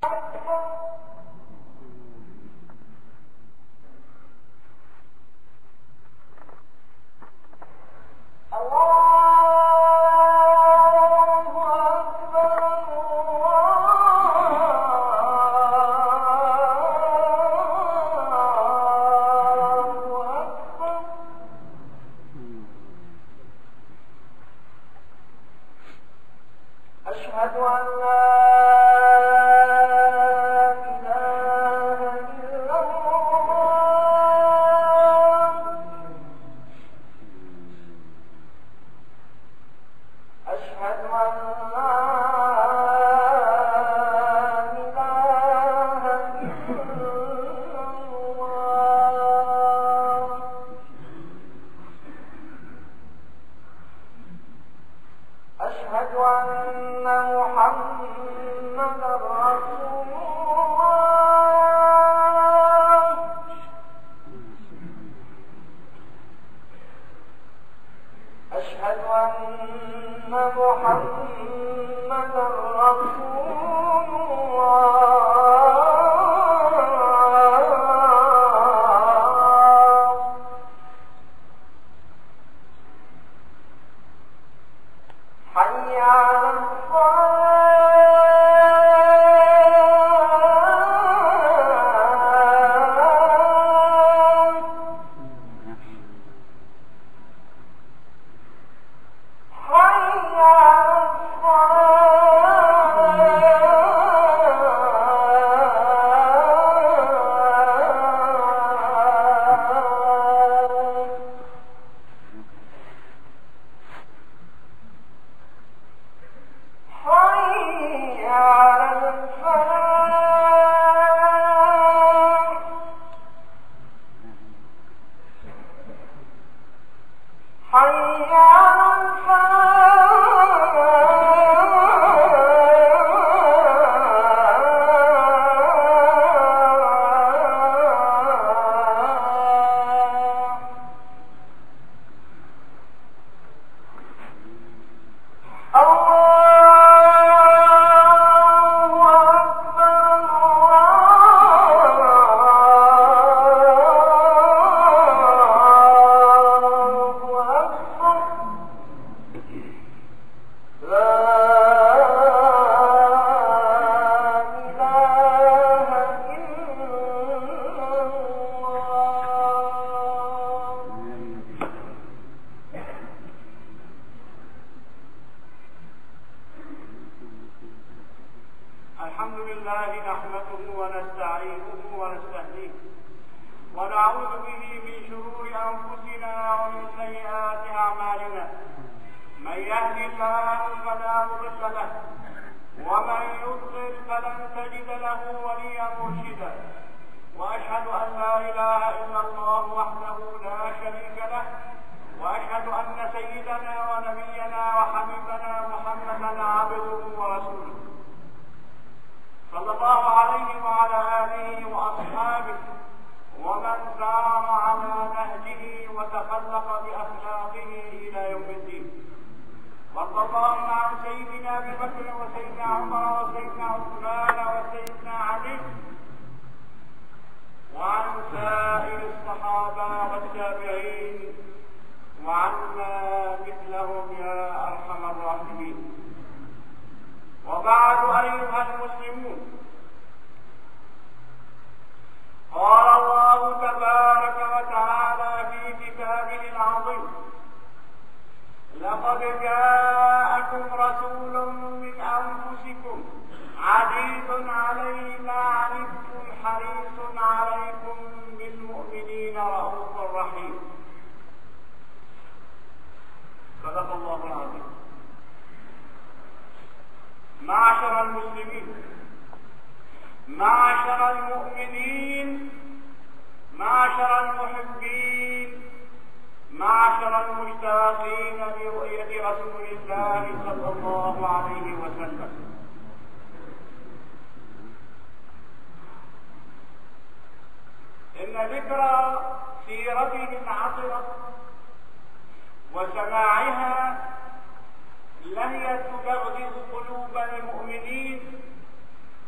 لهي تدغدغ قلوب المؤمنين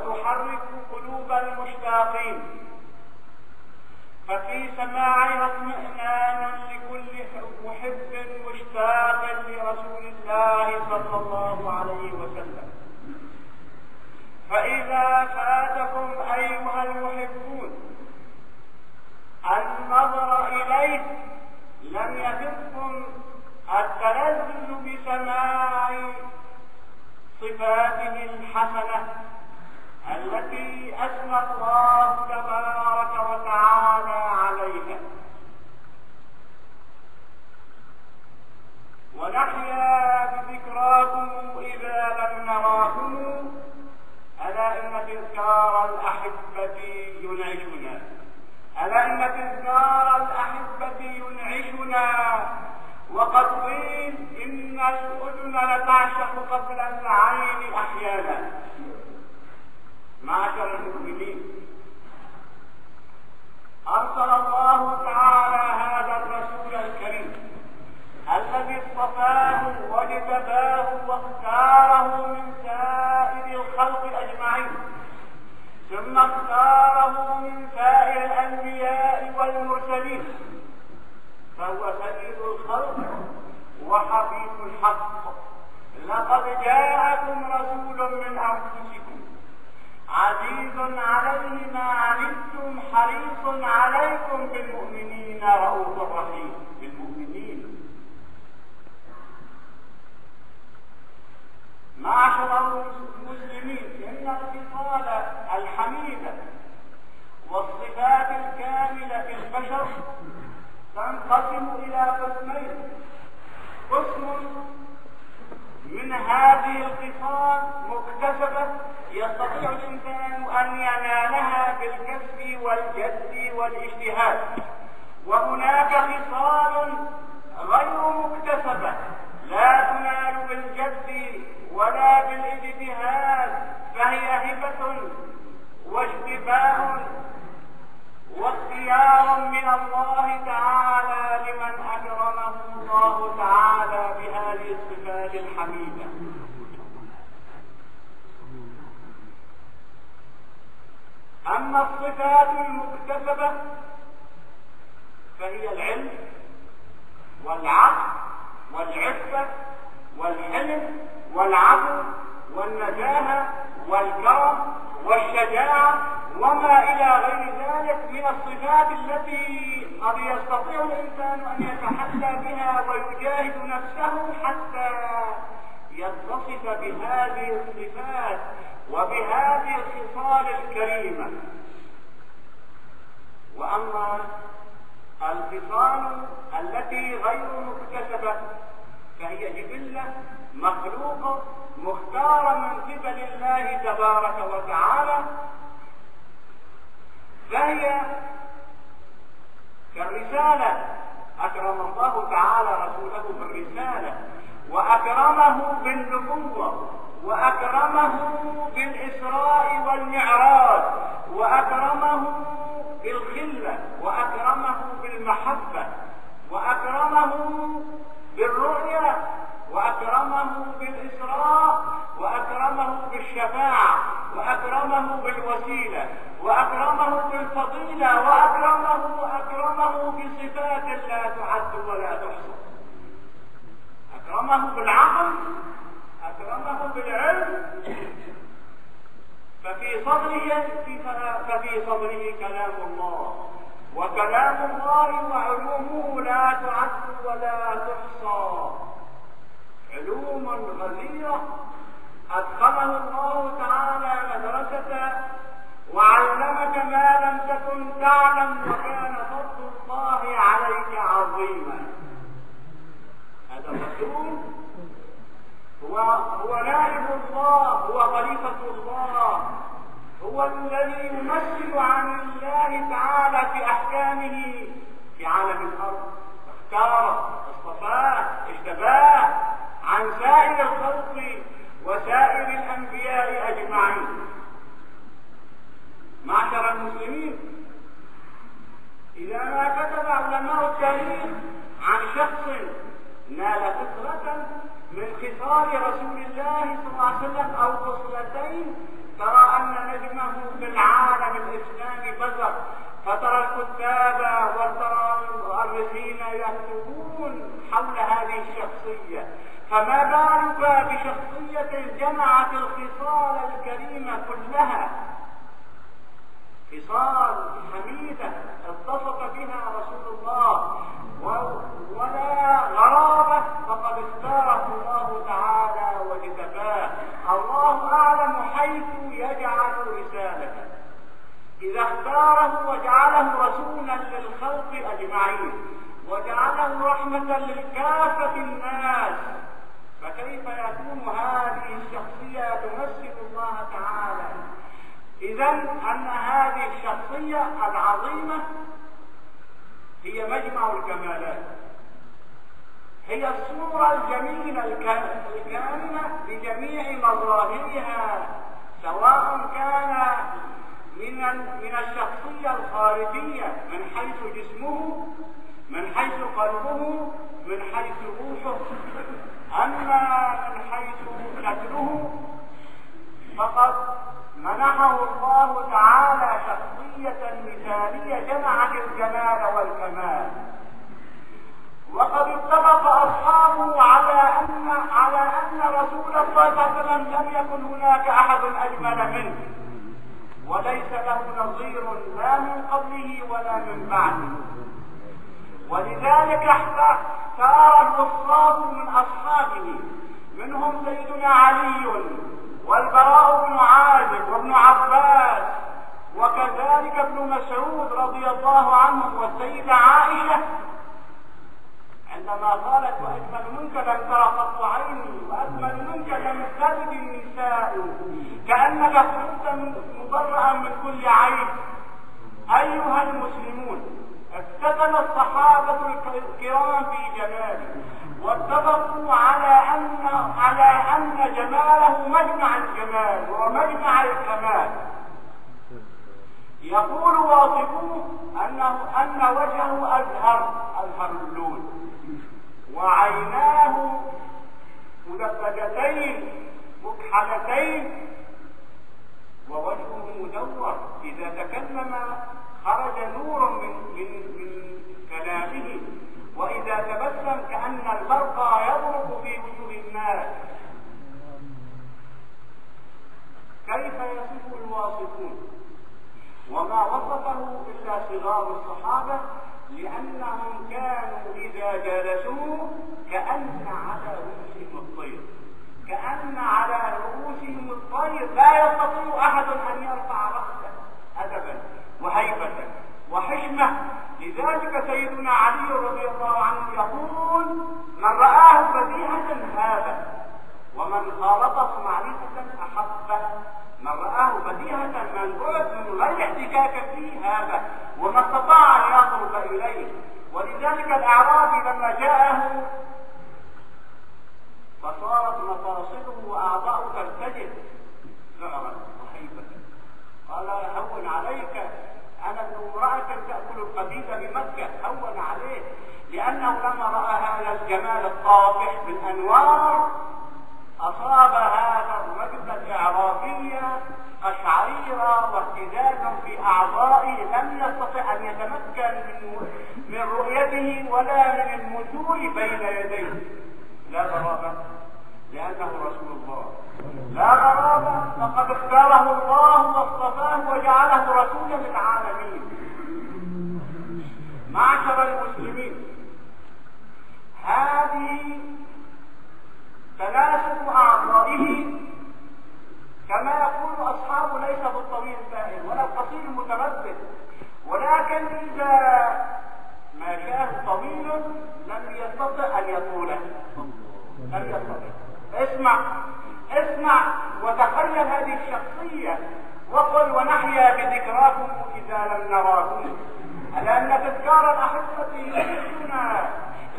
وتحرك قلوب المشتاقين، ففي سماعها اطمئنان لكل محب مشتاق لرسول الله صلى الله عليه وسلم. فإذا فاتكم أيها المحبون النظر إليه لم يفدكم التلذذ بسماع صفاته الحسنة التي أثنى الله تبارك وتعالى عليها، ونحيا بذكراكم إذا لم نراكم. ألا إن تذكار الأحبة ينعشنا، ألا إن تذكار الأحبة ينعشنا. وقد قيل إن الأذن لتعشق قبل العين أحيانا. معشر المؤمنين، أرسل الله تعالى هذا الرسول الكريم الذي اصطفاه واجتباه واختاره من سائر الخلق أجمعين، ثم اختاره من سائر الأنبياء والمرسلين، فهو سيد الخلق وحبيب الحق. لقد جاءكم رسول من أنفسكم عزيز عليه ما عنتم حريص عليكم بالمؤمنين رؤوف رحيم. بالمؤمنين. معشر المسلمين، إن الخصال الحميدة والصفات الكاملة في البشر تنقسم إلى قسمين. قسم من هذه الخصال مكتسبة يستطيع الإنسان أن ينالها بالكسب والجد والاجتهاد، وهناك خصال غير مكتسبة لا تنال بالجد ولا بالاجتهاد، فهي هبة واشتباه واختيار من الله تعالى لمن أكرمه الله تعالى بهذه الصفات الحميدة. أما الصفات المكتسبة فهي العلم والعقل والعفة والحلم والعدل والنزاهة والكرم والشجاعة وما إلى غير ذلك من الصفات التي قد يستطيع الإنسان أن يتحلى بها ويجاهد نفسه حتى يتصف بهذه الصفات وبهذه الخصال الكريمة. وأما الخصال التي غير مكتسبة فهي جبلة مخلوقة مختارة من قبل الله تبارك وتعالى، فهي كالرسالة. أكرم الله تعالى رسوله بالرسالة، وأكرمه بالنبوة، وأكرمه بالإسراء والمعراج، وأكرمه بالخلة، وأكرمه بالمحبة، وأكرمه بالرؤية، وأكرمه بالإسراء، وأكرمه بالشفاعة، وأكرمه بالوسيلة، وأكرمه بالفضيلة، وأكرمه بصفات لا تعد ولا تحصى. أكرمه بالعقل، أكرمه بالعلم، ففي صدره كلام الله، وكلام الله وعلومه لا تعد ولا تحصى. علوم غزيرة أدخله الله تعالى مدرسة وعلمك ما لم تكن تعلم، وكان فضل الله عليك عظيما. هذا الرسول هو نائب الله، هو خليفة الله، هو الذي يمثل عن الله تعالى في أحكامه في عالم الأرض. اختاره، اصطفاه، اجتباه عن سائر الخلق وسائر الأنبياء أجمعين. معشر المسلمين، إذا ما كتب علماء التاريخ عن شخص نال خصلة من خصال رسول الله صلى الله عليه وسلم أو خصلتين، ترى أن نجم إذا اختاره وجعله رسولا للخلق أجمعين وجعله رحمة للكافة الناس، فكيف يكون هذه الشخصية تمثل الله تعالى؟ إذن أن هذه الشخصية العظيمة هي مجمع الكمالات، هي الصورة الجميلة الكاملة بجميع مظاهرها، سواء كان من الشخصية الخارجية من حيث جسمه، من حيث قلبه، من حيث روحه. أما من حيث شكله فقد منحه الله تعالى شخصية مثالية جمعت الجمال والكمال. وقد اتفق أصحابه على أن رسول الله صلى الله عليه وسلم لم يكن هناك أحد أجمل منه، وليس له نظير لا من قبله ولا من بعده. ولذلك اختار الوصاف من أصحابه، منهم سيدنا علي والبراء بن عازب وابن عباس، وكذلك ابن مسعود رضي الله عنه، والسيدة عائشة عندما قالت: وأجمل منك لم تر قط عيني، وأجمل منك لم تلد النساء، كأنك خلقت مبرأ من كل عيب. أيها المسلمون، افتتن الصحابة الكرام في جماله، واتفقوا على أن جماله مجمع الجمال ومجمع الكمال. يقول واصفوه أن وجهه أزهر اللون، وعيناه مدبجتين مكحلتين، ووجهه مدور، إذا تكلم خرج نور من كلامه، وإذا تبسم كأن البرق يضرب في وجوه الناس. كيف يصف الواصفون؟ وما وصفه إلا صغار الصحابة، لأنهم كانوا إذا جلسوا كأن على رؤوسهم الطير، كأن على رؤوسهم الطير، لا يستطيع أحد أن يرفع رأسه أدبا وهيبة وحشمة. لذلك سيدنا علي رضي الله عنه يقول: من رآه بديهة هذا، ومن خالطه معرفة أحبه. من رآه بديهة من بعد من غير احتكاك فيه هذا، وما استطاع أن يقرب إليه. ولذلك الأعرابي لما جاءه فصارت مفاصله وأعضاؤه ترتجف ذعرا وهيبة، قال: هون عليك، أنا ابن امرأة تأكل القديد بمكة، هون عليه. لأنه لما رأى هذا الجمال الطافح بالأنوار أصاب هذا الرجل الإعرابي قشعريرا واهتزازا في أعضائه، لم يستطع أن يتمكن من رؤيته ولا من المشور بين يديه. لا غرابة، لأنه رسول الله. لا غرابة، فقد اختاره الله واصطفاه وجعله رسولا للعالمين. معشر المسلمين، هذه تناسب أعضائه كما يقول أصحابه ليس بالطويل البائن ولا القصير المتردد، ولكن إذا ما كان طويل لم يستطع أن يطوله، لم يستطع. اسمع وتخيل هذه الشخصية، وقل: ونحيا بذكراكم إذا لم نراكم. لأن تذكار الأحبة يحسنا،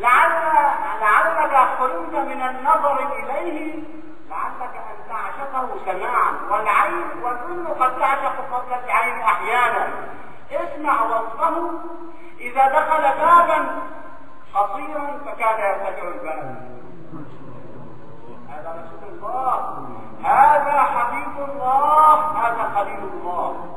لعلك خلوت من النظر إليه، لعلك أن تعشقه سماعا، والعين والأذن قد تعشق فضل العين أحيانا. اسمع وصفه: إذا دخل بابا قصيرا فكان يرتفع الباب. هذا رسول الله، هذا حبيب الله، هذا خليل الله.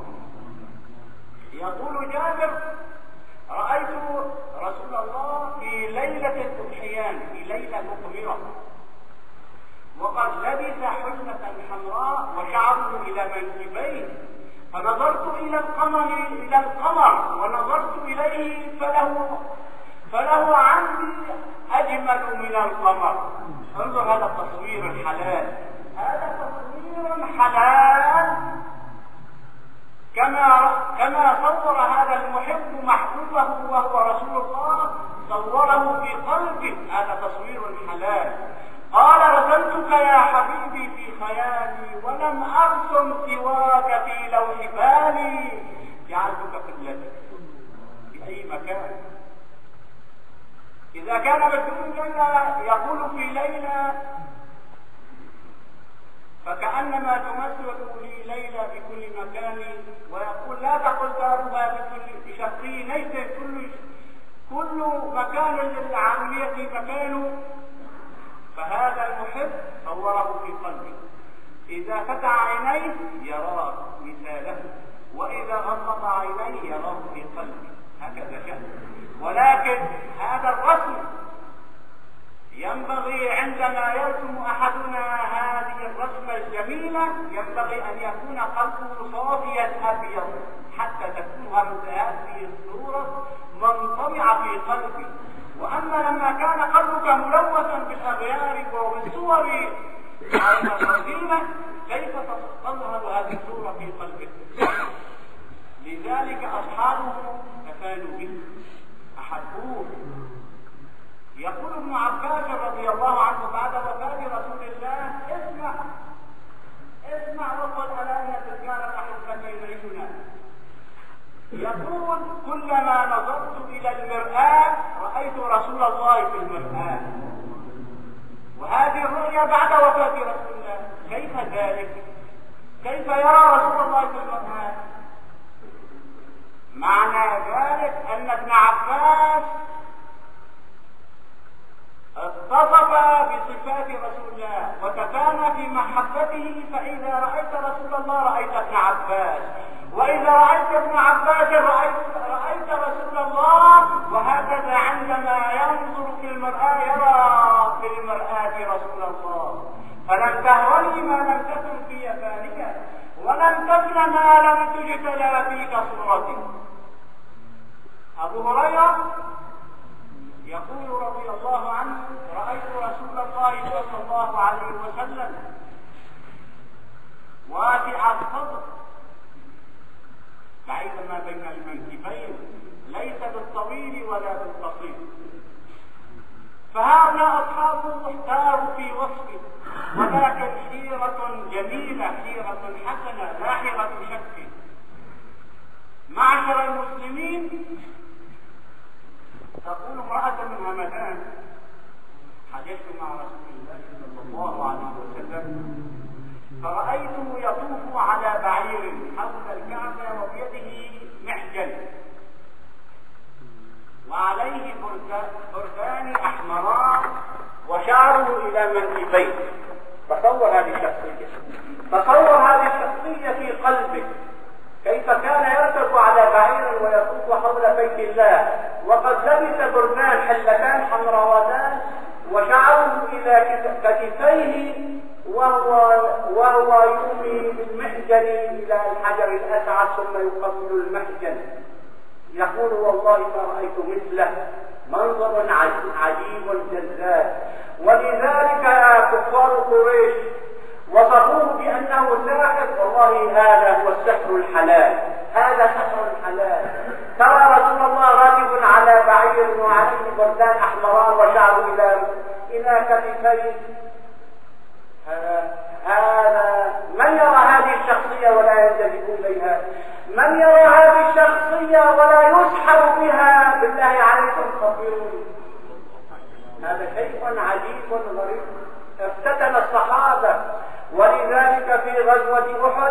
يقول جابر: رأيت رسول الله في ليلة الأضحيان، في ليلة مقمرة، وقد لبس حلة حمراء وشعره إلى منكبيه، فنظرت إلى القمر ونظرت إليه فله عندي أجمل من القمر. انظر هذا التصوير الحلال، هذا تصوير حلال كما صور هذا المحب محبوبه وهو رسول الله صوره في قلبه، هذا تصوير حلال. قال رسمتك يا حبيبي في خيالي ولم أرسم سواك في لوح بالي، جعلتك قبلتي في أي مكان. إذا كان مجنون ليلى يقول في ليلى فكأنما تمثل لي ليلى في كل مكان، ويقول لا تقل دارها في شقي، ليس كل مكان للعاملية مكانه. فهذا المحب صوره في قلبه، إذا فتح عينيه يراه مثاله، وإذا غمض عينيه يراه في قلبه، هكذا شأن. ولكن هذا الرسم ينبغي عندما يرسم أحدنا هذه الرسمة الجميلة ينبغي أن يكون قلبه صافيا أبيض حتى تكون هذه الصورة منطبعة في قلبه. وأما لما كان قلبك ملوثا بالأغيار وبالصور الرسيمة كيف تظهر هذه الصورة في قلبك؟ لذلك أصحابه تفانوا به، أحبوه. يقول ابن عباس رضي الله عنه بعد وفاة رسول الله: اسمع وقل ألا إن تذكار أحبتي يعيشنا. يقول: كلما نظرت إلى المرآة رأيت رسول الله في المرآة. وهذه الرؤيا بعد وفاة رسول الله، كيف ذلك؟ كيف يرى رسول الله في المرآة؟ معنى ذلك أن ابن عباس اتصف بصفات رسول الله وتفانى في محبته، فإذا رأيت رسول الله رأيت ابن عباس، وإذا رأيت ابن عباس رأيت رسول الله. وهكذا عندما ينظر في المرآة يرى في المرآة رسول الله. فلم تهوني ما لم تكن في فانية، ولم تفن ما لم تجتلى فيك صورتي. أبو هريرة يقول رضي الله عنه: رأيت رسول الله صلى الله عليه وسلم واسع الصدر بعيد ما بين المنكبين، ليس بالطويل ولا بالقصير. فهؤلاء أصحابه احتاروا في وصفه، ولكن حيرة جميلة، حيرة حسنة، لا حيرة شك. معشر المسلمين، تقول امرأة من همدان: حججت مع رسول الله صلى الله عليه وسلم فرأيته يطوف على بعير حول الكعبة وبيده محجن وعليه بردان أحمران وشعره إلى منكبيه. تصور هذه الشخصية، تصور هذه الشخصية في قلبك، كيف كان يركب على بعير ويطوف حول بيت الله وقد لبس بردان حلتان حمراوتان وشعره إلى كتفيه، وهو يومي بالمحجن إلى الحجر الأسعد ثم يقبل المحجن. يقول: والله ما رأيت مثله، منظر عجيب جذاب. ولذلك يا كفار قريش وصفوه بأنه ساحر. والله هذا هو السحر الحلال، هذا سحر الحلال. ترى رسول الله راكب على بعير وعليه بردان أحمران وشعره إلى كتفيه. هذا من يرى هذه الشخصية ولا ينجذب إليها؟ من يرى هذه الشخصية ولا يسحر بها؟ بالله عليكم خبروني. هذا شيء عجيب غريب افتتن الصحابة. ولذلك في غزوة أحد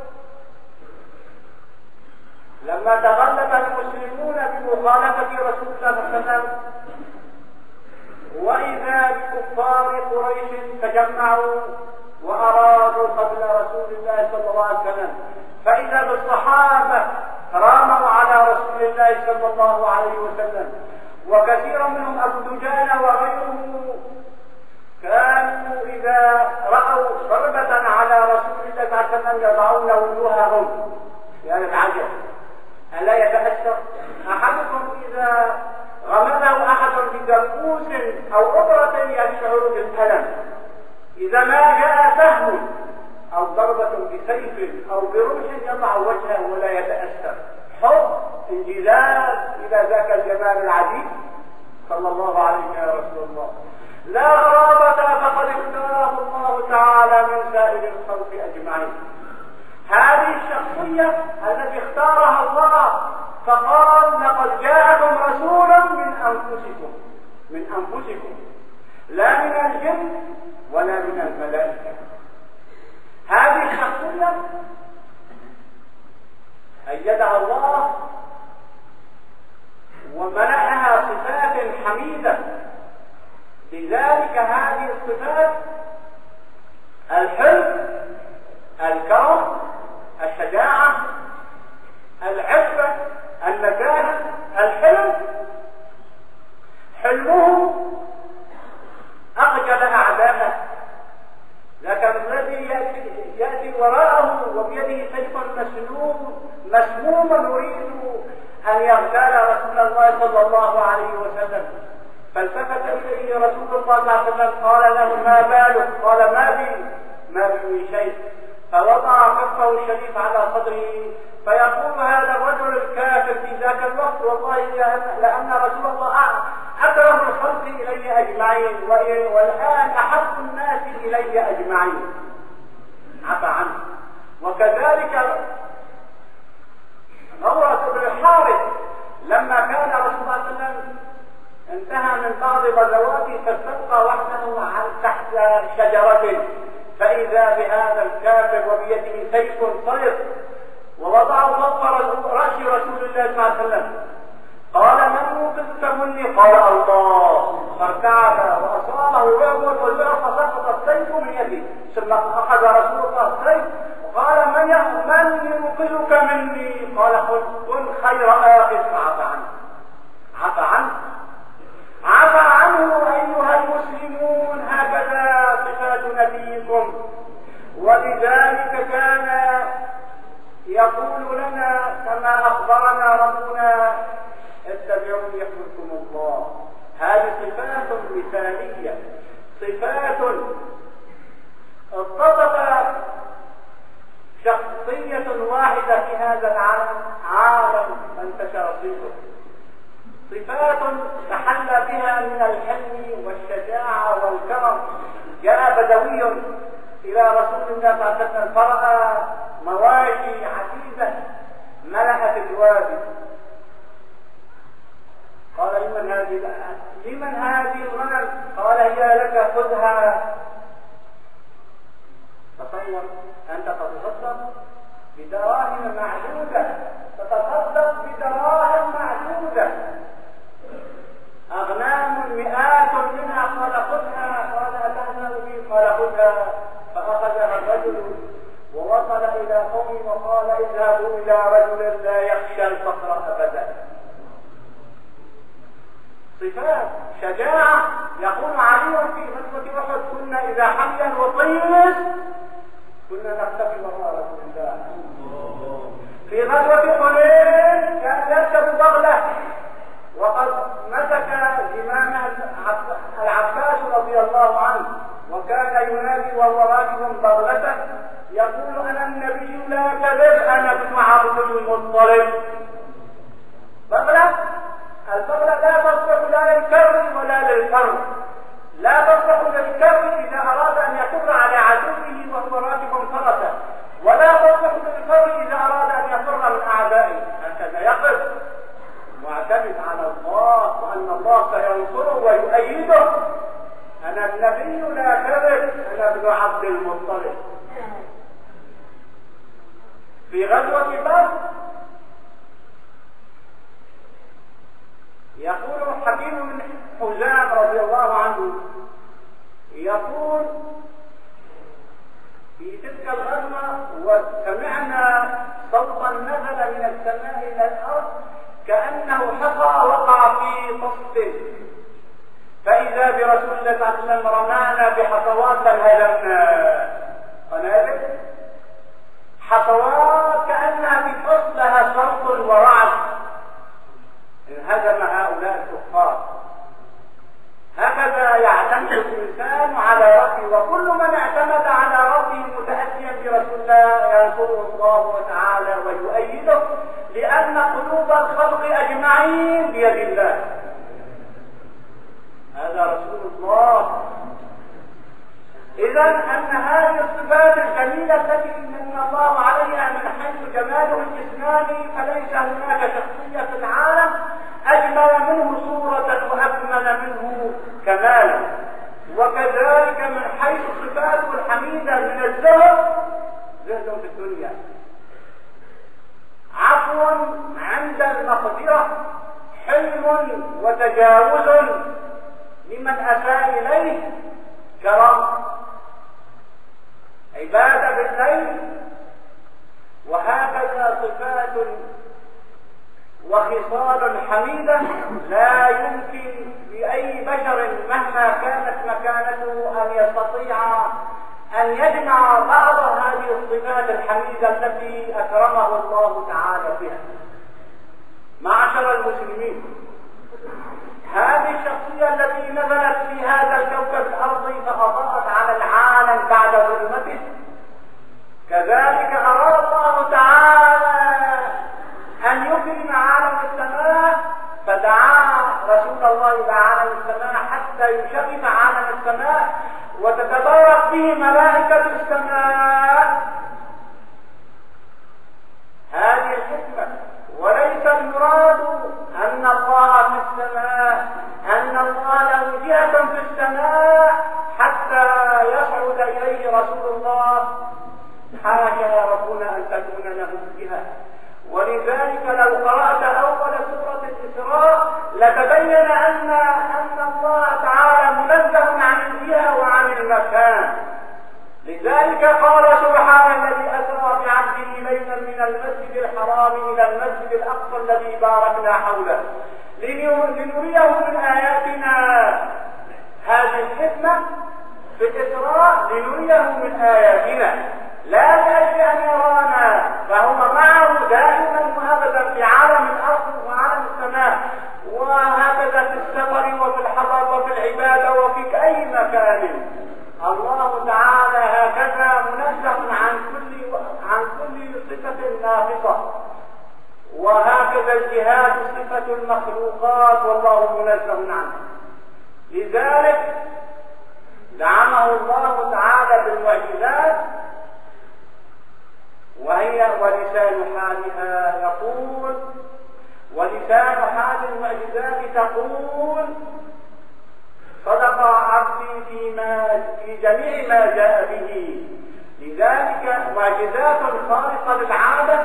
لما تغلب المسلمون بمخالفة رسول الله صلى الله عليه وسلم وإذا بكفار قريش تجمعوا وأرادوا قتل رسول الله صلى الله عليه وسلم، فإذا بالصحابة راموا على رسول الله صلى الله عليه وسلم، وكثير منهم أبو دجانة وغيره كانوا إذا رأوا ضربة على رسول الله صلى الله عليه وسلم يضعون وجوههم يعني العجب. ألا يتأثر أحدكم إذا غمده أحد بدرقوس أو أبرة يشعر بالألم؟ إذا ما جاء سهم أو ضربة بسيف أو برمح يضع وجهه ولا يتأثر. حب انجذاب إلى ذاك الجمال العجيب صلى الله عليه يا رسول الله. لا غرابة فقد اختاره الله تعالى من سائر الخلق أجمعين. هذه الشخصية التي اختارها الله فقال لقد جاءكم رسول من أنفسكم لا من الجن ولا من الملائكة. هذه الشخصية أيدها الله ومنحها صفات حميدة. لذلك هذه الصفات الحلم، الكرم، الشجاعة، العفة، النزاهة، الحلم. حلمه أخجل أعداءه، لكن الذي يأتي وراءه وبيده سيف مسموم يريد أن يغتال رسول الله صلى الله عليه وسلم، فالتفت إليه رسول الله صلى الله عليه وسلم قال له ما بالك؟ قال ما بي شيء. فوضع كفه الشريف على صدره فيقول هذا الرجل الكافر في ذاك الوقت والله لأن رسول الله أكرم الخلق إلي أجمعين والآن أحب الناس إلي أجمعين، عفى عنه. وكذلك نورة بن الحارث لما كان رسول الله صلى الله عليه وسلم انتهى من بعض غزواته فاستبقى وحده تحت شجرة فإذا بهذا الكافر وبيده سيف صلب ووضعه فوق رأس رسول الله صلى الله عليه وسلم. قال من يوقظك مني؟ قال الله. فارتعب وأصابه يهود والبرق فسقط السيف من يده. ثم أخذ رسول الله السيف وقال من يوقظك مني؟ قال كن خير آخذ فعفى عنه. عفى عنه أيها المسلمون. هكذا صفات نبيكم. ولذلك كان يقول لنا كما أخبرنا ربنا اتبعوني يحببكم الله. هذه صفات مثالية، صفات اتصف شخصية واحدة في هذا العالم فانتشر صفه. صفات تحلى بها من الحلم والشجاعة والكرم. جاء بدوي إلى رسول الله صلى الله عليه وسلم فرأى مواشي عزيزة ملأت الوادي. قال لمن هذه الغنم؟ قال هي لك خذها. تصور أنت تتصدق بدراهم معدودة، تتصدق بدراهم معدودة، أغنام مئات منها. قال خذها. قال أتهزأ بي؟ قال خذها. فأخذها الرجل ووصل إلى قومه وقال اذهبوا إلى رجل لا يخشى الفقر أبدا. صفات شجاعة. يقول علي في غزوة أحد كنا إذا حمي الوطيس كنا نختفي وراء رسول الله. في غزوة حنين كان يركب بغلة وقد مسك زمامه العباس رضي الله عنه وكان ينادي وهو راكب بغلته يقول انا النبي لا كذب انا ابن عبد المطلب. البغلة لا تصلح لا للكر ولا للفر. لا تصلح للكر اذا اراد ان يكر على عدوه وهو راكب فرسه، ولا تصلح للفر اذا اراد ان يفر من اعدائه. هكذا يقف معتمد على الله وان الله سينصره ويؤيده. انا النبي لا كذب انا ابن عبد المطلب. في غزوة بدر يقول حكيم بن حزام رضي الله عنه يقول في تلك الغزوة وسمعنا صوتا نزل من السماء الى الارض كأنه حصى وقع في طست، فإذا برسول الله صلى الله عليه وسلم رمانا بحصوات فانهزمنا. قنابل حصوات كأنها في طست لها صوت ورعد، انهزم هؤلاء الكفار. هكذا يعتمد الإنسان على ربه، وكل من اعتمد على ربه متأسيا برسول الله ينصره الله تعالى ويؤيده لأن قلوب الخلق أجمعين بيد الله. هذا رسول الله. إذا أن هذه الصفات الجميلة التي من الله عليها من حيث جماله الجسماني فليس هناك شخصية في العالم أجمل منه صورة وأكمل منه كمالا. وكذلك من حيث صفاته الحميدة من الزهد، زهد في الدنيا، عفو عند المقدرة، حلم وتجاوز لمن أساء إليه، كرم، عبادة بالليل. وهكذا صفات وخصال حميدة لا يمكن لأي بشر مهما كانت مكانته أن يستطيع أن يجمع بعض هذه الصفات الحميدة التي أكرمه الله تعالى بها. معشر المسلمين، هذه الشخصية التي نزلت في هذا الكوكب الأرضي فأضاءت على العالم بعد ظلمته، كذلك أراد الله تعالى أن يكرم عالم السماء، فدعا رسول الله إلى عالم السماء حتى يشرف عالم السماء وتتبارك به ملائكة السماء. هذه الحكمة. وليس المراد أن الله في السماء، أن الله له جهة في السماء حتى يصعد إليه رسول الله. حاشا يا ربنا أن تكون له جهة. ولذلك لو قرأت أول سورة الإسراء لتبين أن الله تعالى منزه عن الجهة وعن المكان. لذلك قال سبحان الذي أسرى بعبده ليلا من المسجد الحرام إلى المسجد الأقصى الذي باركنا حوله لنريه من آياتنا. هذه الحكمة في الإسراء لنريه من آياتنا، لا لأجل أن يرانا، فهو معه دائما وأبدا في عالم الأرض وعالم السماء، وهكذا في السفر وفي الحضر وفي العبادة وفي أي مكان. الله تعالى هكذا منزه عن كل صفة ناقصة، وهكذا الجهاد صفة المخلوقات والله منزه عنه. لذلك دعمه الله تعالى بالمعجزات، وهي ولسان حالها يقول، ولسان حال المعجزات تقول صدق عبدي في جميع ما جاء به. لذلك معجزات خارقة للعادة.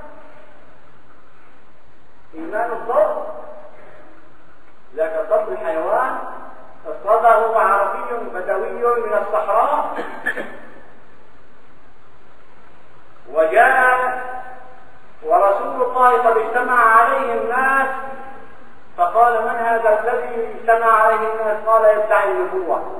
إيمان الضب، ذاك الضب الحيوان اصطاده عربي بدوي من الصحراء، وجاء ورسول الله قد اجتمع عليه الناس، فقال من هذا الذي اجتمع عليه الناس؟ قال يدعي النبوة.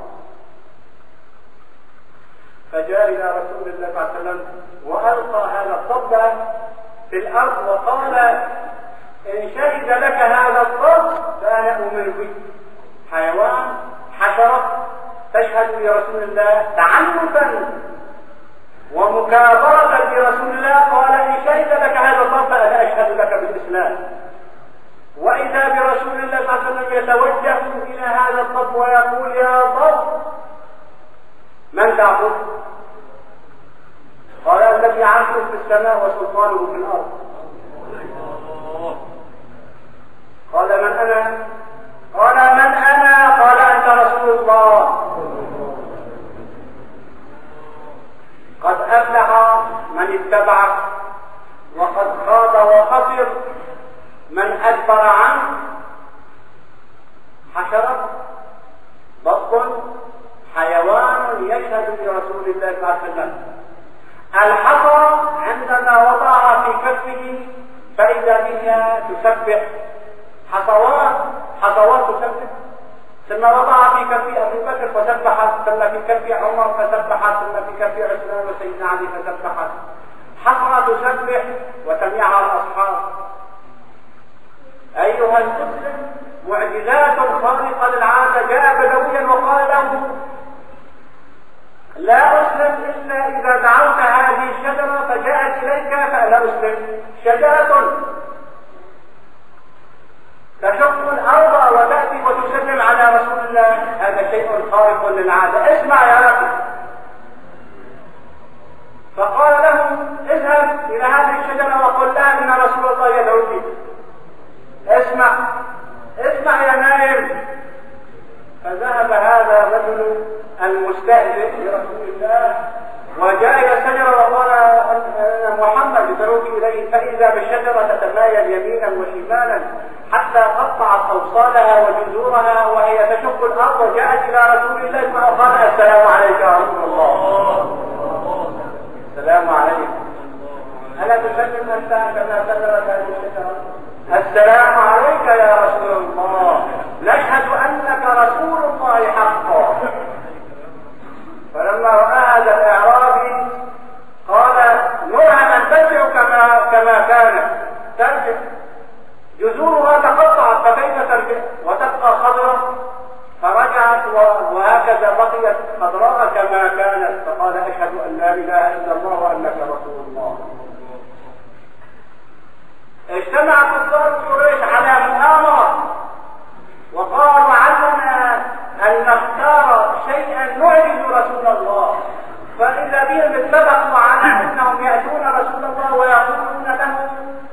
فجاء إلى رسول الله صلى الله عليه وسلم وألقى هذا الضب في الأرض وقال إن شهد لك هذا الضب فأنا أؤمن به. حيوان، حشرة تشهد لرسول الله تعنتا ومكابرة لرسول الله، قال إن شهد لك هذا الضب فأنا أشهد لك بالإسلام. وإذا برسول الله صلى الله عليه وسلم يتوجه إلى هذا الضب ويقول يا ضب من تعبد؟ قال الذي عرشه في السماء وسلطانه في الأرض. قال من أنا؟ قال من أنا؟ قال أنت رسول الله. قد أفلح من اتبعك وقد خاب وخسر من أدبر عنه. حشرة، ضب، حيوان يشهد لرسول الله صلى الله عليه وسلم. الحصى عندما وضعها في كفه فإذا بها تسبح، حصوات تسبح. ثم وضعها في كف أبي بكر فسبحت، ثم في كف عمر فسبحت، ثم في كف عثمان وسيدنا علي فسبحت. حصى تسبح وسمعها الأصحاب. أيها المسلم، معجزات خارقة للعادة. جاء بدويا وقال له لا أسلم إلا إذا دعوت هذه الشجرة فجاءت إليك فأنا أسلم. شجرة تعالى إن رسول الله يدعوك. اسمع اسمع يا نائم. فذهب هذا الرجل المستهزئ برسول الله وجاء إلى الشجرة وقال أن محمد يدعوك إليه، فإذا بالشجرة تتمايل يمينا وشمالا حتى قطعت أوصالها وجذورها وهي تشق الأرض، وجاءت إلى رسول الله وقال السلام عليك يا رسول الله. السلام عليك. ألا تسلم أنت كما سلمت هذه الشجرة؟ السلام عليك يا رسول الله، نشهد أنك رسول الله حقا. فلما رأى هذا الأعرابي قال نرى أن ترجع كما كانت، ترجع جذورها تقطعت فكيف ترجع وتبقى خضراء؟ فرجعت وهكذا بقيت خضراء كما كانت. فقال أشهد أن لا إله إلا الله وأنك رسول الله. اجتمع كفار قريش على مؤامرة وقالوا علنا أن نختار شيئا نعجز رسول الله، فإذا بهم اتفقوا على أنهم يأتون رسول الله ويقولون له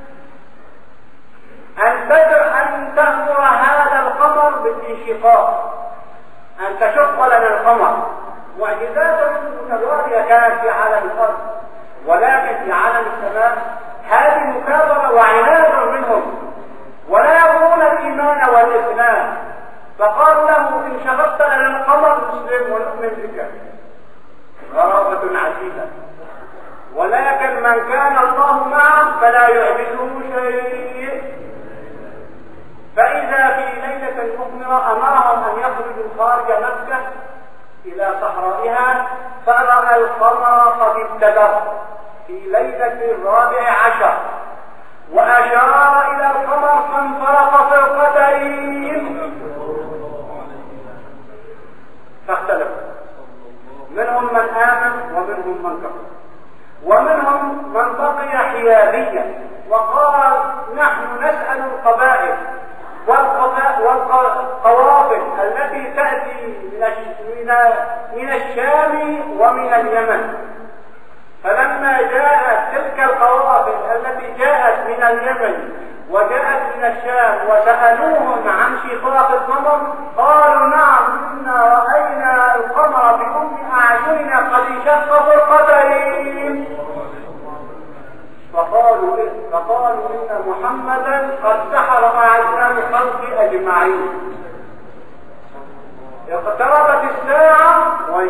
أن تأمر هذا القمر بالانشقاق، أن تشق لنا القمر. معجزات متوالية كانت في عالم الأرض، ولكن في عالم السماء هذه مكابرة وعناد منهم، ولا يرون الإيمان والإسلام. فقالوا له إن شققت لنا القمر نسلم ونؤمن بك. غرابة عجيبة، ولكن من كان الله معه فلا يعجزه شيء. فإذا في ليلة مقمرة أمرهم أن يخرجوا خارج مكة إلى صحرائها، فرأى القمر قد ابتدر في ليلة 14، وأشار إلى القمر فانفرق فرقتين فاختلفوا، منهم من آمن ومنهم من كفر، ومنهم من بقي حياديا وقال نحن نسأل القبائل والقوافل التي تأتي من الشام ومن اليمن. فلما جاءت تلك القوافل التي جاءت من اليمن وجاءت من الشام وسألوهم عن شقاق القمر قالوا نعم إنا رأينا القمر بأم أعيننا قد انشق فرقتين. فقالوا إن محمدا قد سحر أعين الخلق أجمعين. اقتربت الساعة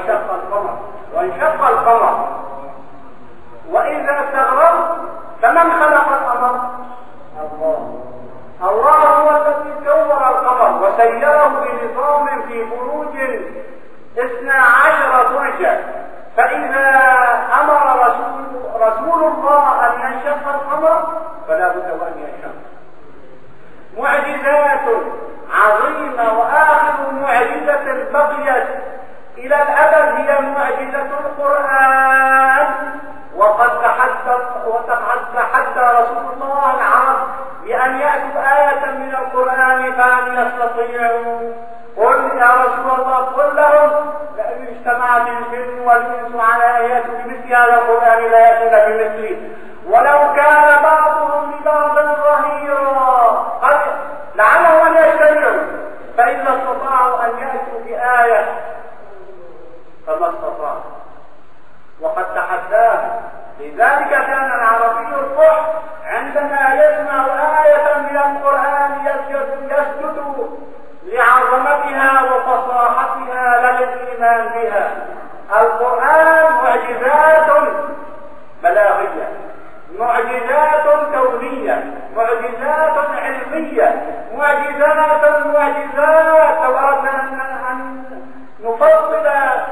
وانشق القمر وإذا استغرب فمن خلق القمر؟ الله هو الذي كور القمر وسيره بنظام في بروج 12 درجة. فإذا أمر رسول الله أن ينشق القمر فلا بد وأن ينشق. معجزات عظيمة، وآخر معجزة بقيت إلى الأبد هي معجزة القرآن. وقد تحدى رسول الله العرب بأن يأتوا آية من القرآن فهل يستطيعوا؟ قل يا رسول الله قل لهم لئن اجتمعت الجن والإنس على أن يأتوا بمثل هذا القرآن لا يأتون بمثله ولو كان بعضهم لبعض ظهيرا لعلهم أن يجتمعوا، فإذا استطاعوا أن يأتوا بآية فما استطاعوا. وقد تحداه. لذلك كان العربي الفصح عندما يسمع آية من القرآن يسجد لعظمتها وفصاحتها لا للإيمان بها. القرآن معجزات بلاغية، معجزات كونية، معجزات علمية، معجزات. لو أردنا أن نفصل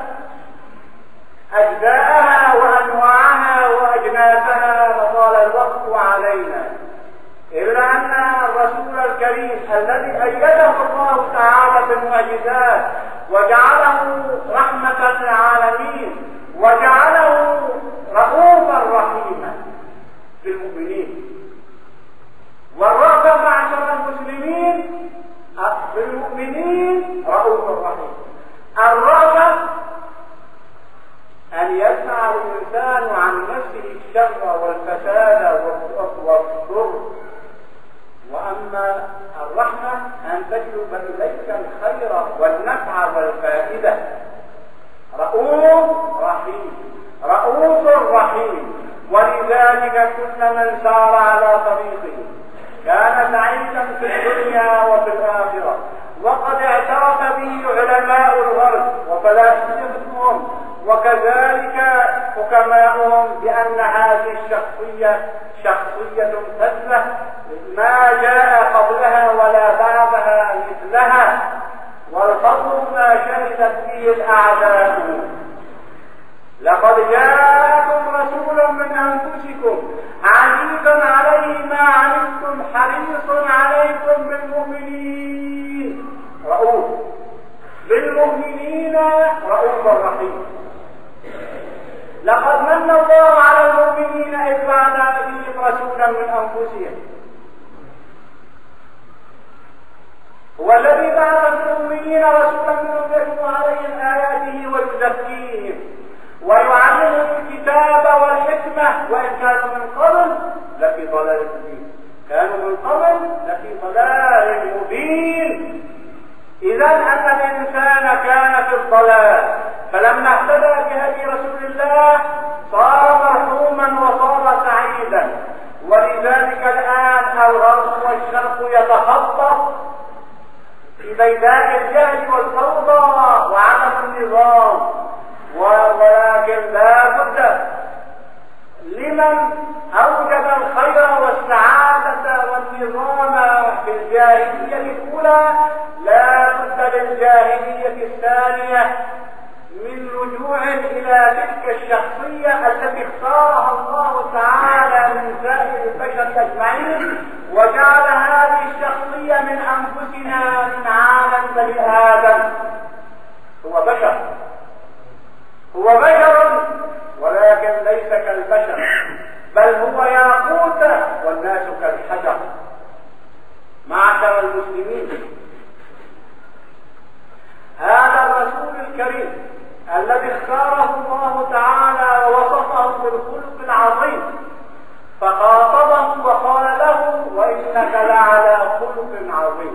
أجزاءها وأنواعها وأجناسها لطال الوقت علينا، إلا أن الرسول الكريم الذي أيده الله تعالى بالمعجزات وجعله رحمة للعالمين وجعله رؤوفا رحيما بالمؤمنين. والرأفة معشر المسلمين بالمؤمنين رؤوف رحيم. الرأفة أن يدفع الإنسان عن نفسه الشر والفساد والضر. وأما الرحمة أن تجلب إليك الخير والنفع والفائدة. رؤوف رحيم، رؤوف رحيم. ولذلك كل من سار على طريقه كان سعيدا في الدنيا وفي الآخرة. وقد اعترف به علماء الغرب وفلاسفتهم وكذلك حكماؤهم بأن هذه الشخصية شخصية فذة ما جاء قبلها ولا بعدها مثلها، والفضل ما شهدت به الأعداء. لقد جاءكم رسول من أنفسكم عزيز عليه ما عنتم حريص عليكم بالمؤمنين رؤوف، بالمؤمنين رؤوف رحيم. لقد من الله على المؤمنين إذ بعث فيهم رسولا من أنفسهم. هو الذي بعث في المؤمنين رسولا منهم يتلو عليهم آياته ويزكيهم ويعلمهم الكتاب والحكمة، وإن كانوا من قبل لفي ضلال مبين. كانوا من قبل لفي ضلال مبين. إذا أن الإنسان كان في الضلال، فلما اهتدى بهدي رسول الله صار مرحوما وصار سعيدا. ولذلك الآن الغرب والشرق يتخطط في بيداء الجهل والفوضى وعدم النظام، ولكن لا بد لمن أوجد الخير والسعادة والنظام في الجاهلية الأولى لا بد للجاهلية الثانية من رجوع إلى تلك الشخصية التي اختارها الله تعالى من سائر البشر أجمعين، وجعل هذه الشخصية من أنفسنا من عالم بني آدم. هو بشر، هو بشر ولكن ليس كالبشر، بل هو ياقوت والناس كالحجر. معشر المسلمين، هذا الرسول الكريم الذي اختاره الله تعالى ووصفه بالخلق العظيم، فخاطبه وقال له: وإنك لعلى خلق عظيم.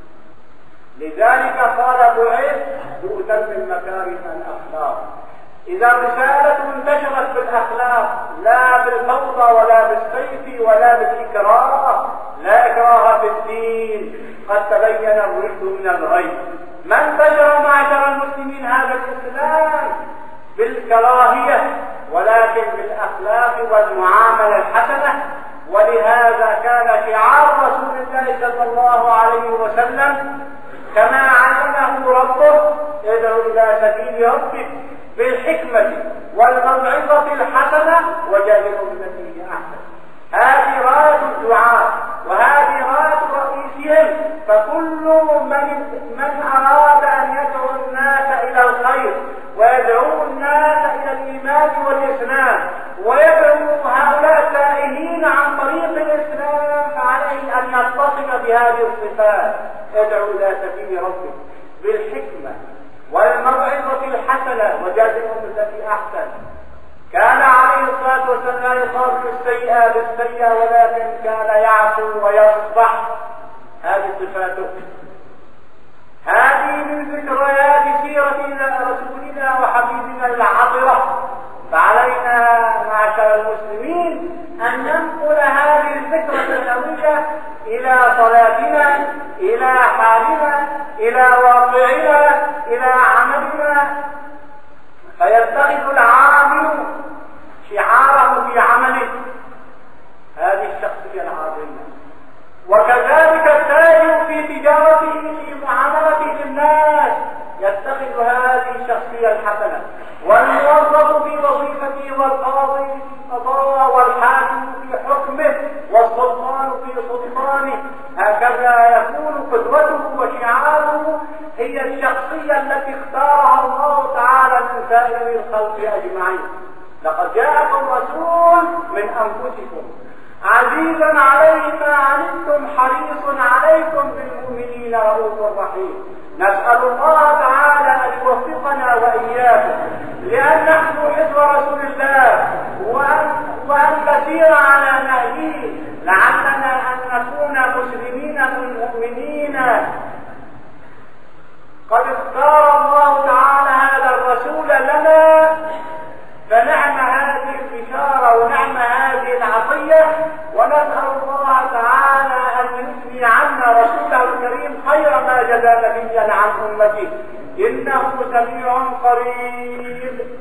لذلك قال: بعثت بؤتا من مكارم الأخلاق. إذا الرسالة انتشرت بالأخلاق لا بالفوضى ولا بالسيف ولا بالإكراه. لا إكراه في الدين، قد تبين الرشد من الغي. ما انتشر معشر المسلمين هذا الإسلام بالكراهية، ولكن بالأخلاق والمعاملة الحسنة. ولهذا كان شعار رسول الله صلى الله عليه وسلم كما علمه ربه: ادعو إلى سبيل ربك بالحكمة والموعظة الحسنة وجادلهم بالتي هي أحسن. هذه راية الدعاء وهذه راية رئيسهم. فكل من أراد أن يدعو الناس إلى الخير ويدعو الناس إلى الإيمان والإسلام ويدعو هؤلاء التائهين عن طريق الإسلام فعليه أن يتصف بهذه الصفات: ادعو إلى سبيل ربك بالحكمة والموعظة الحسنة وجادلهم بالتي أحسن. كان عليه الصلاة والسلام يقابل السيئة بالسيئة، ولكن كان يعفو ويصفح. هذه صفاته. هذه من ذكريات سيرة رسولنا وحبيبنا العطرة. فعلينا معشر المسلمين أن ننقل هذه الذكرى النبوية إلى صلاتنا، إلى حالنا، إلى واقعنا، إلى عملنا، فيتخذ العامل شعاره في عمله هذه الشخصية العظيمة. وكذلك التاجر في تجارته في معاملته للناس يتخذ هذه الشخصية الحسنة، والموظف في وظيفته، والقاضي في قضاءه، والحاكم في حكمه، والسلطان في سلطانه. هكذا يكون قدوته وشعاره هي الشخصية التي اختارها الله تعالى من سائر الخلق أجمعين. لقد جاءكم رسول من أنفسكم عزيزا عليه ما عنتم حريص عليكم بالمؤمنين رؤوف رحيم. نسأل الله تعالى أن يوفقنا وإياكم لأن نحن حزب رسول الله وأن نسير على نهجه لعلنا أن نكون مسلمين مؤمنين. قد اختار الله تعالى هذا الرسول لنا، فنعم هذه البشارة ونعم هذه العطية، ونسأل الله تعالى أن يثني عنا رسوله الكريم خير ما جزى نبيا عن أمته، إنه سميع قريب.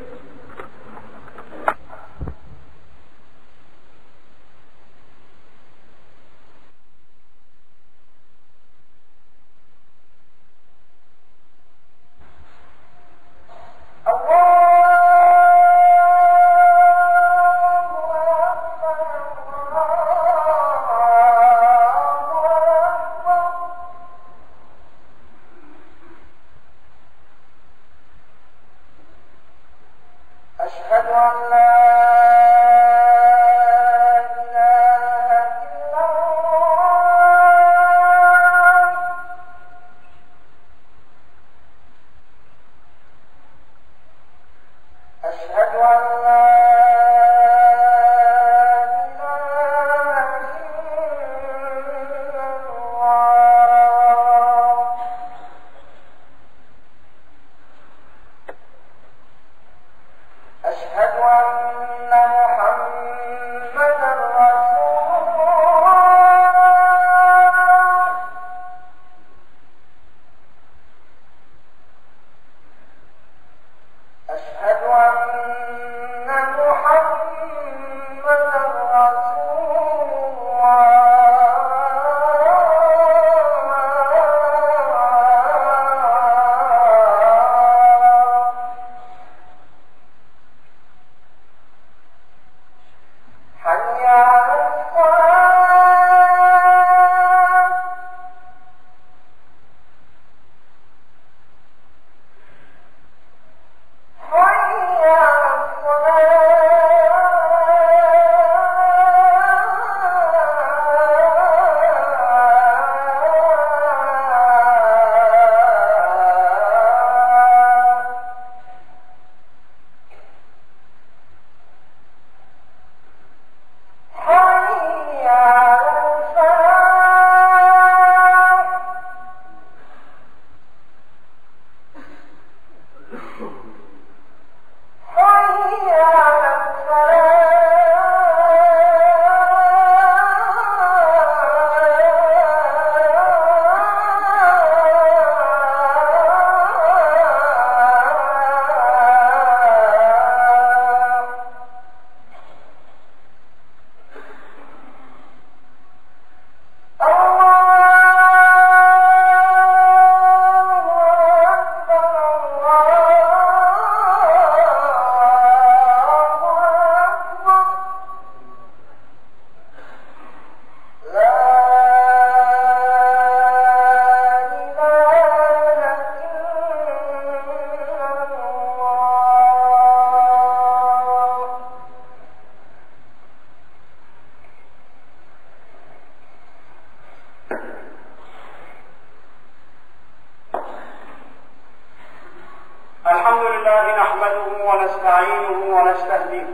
ونستعينه ونستهديه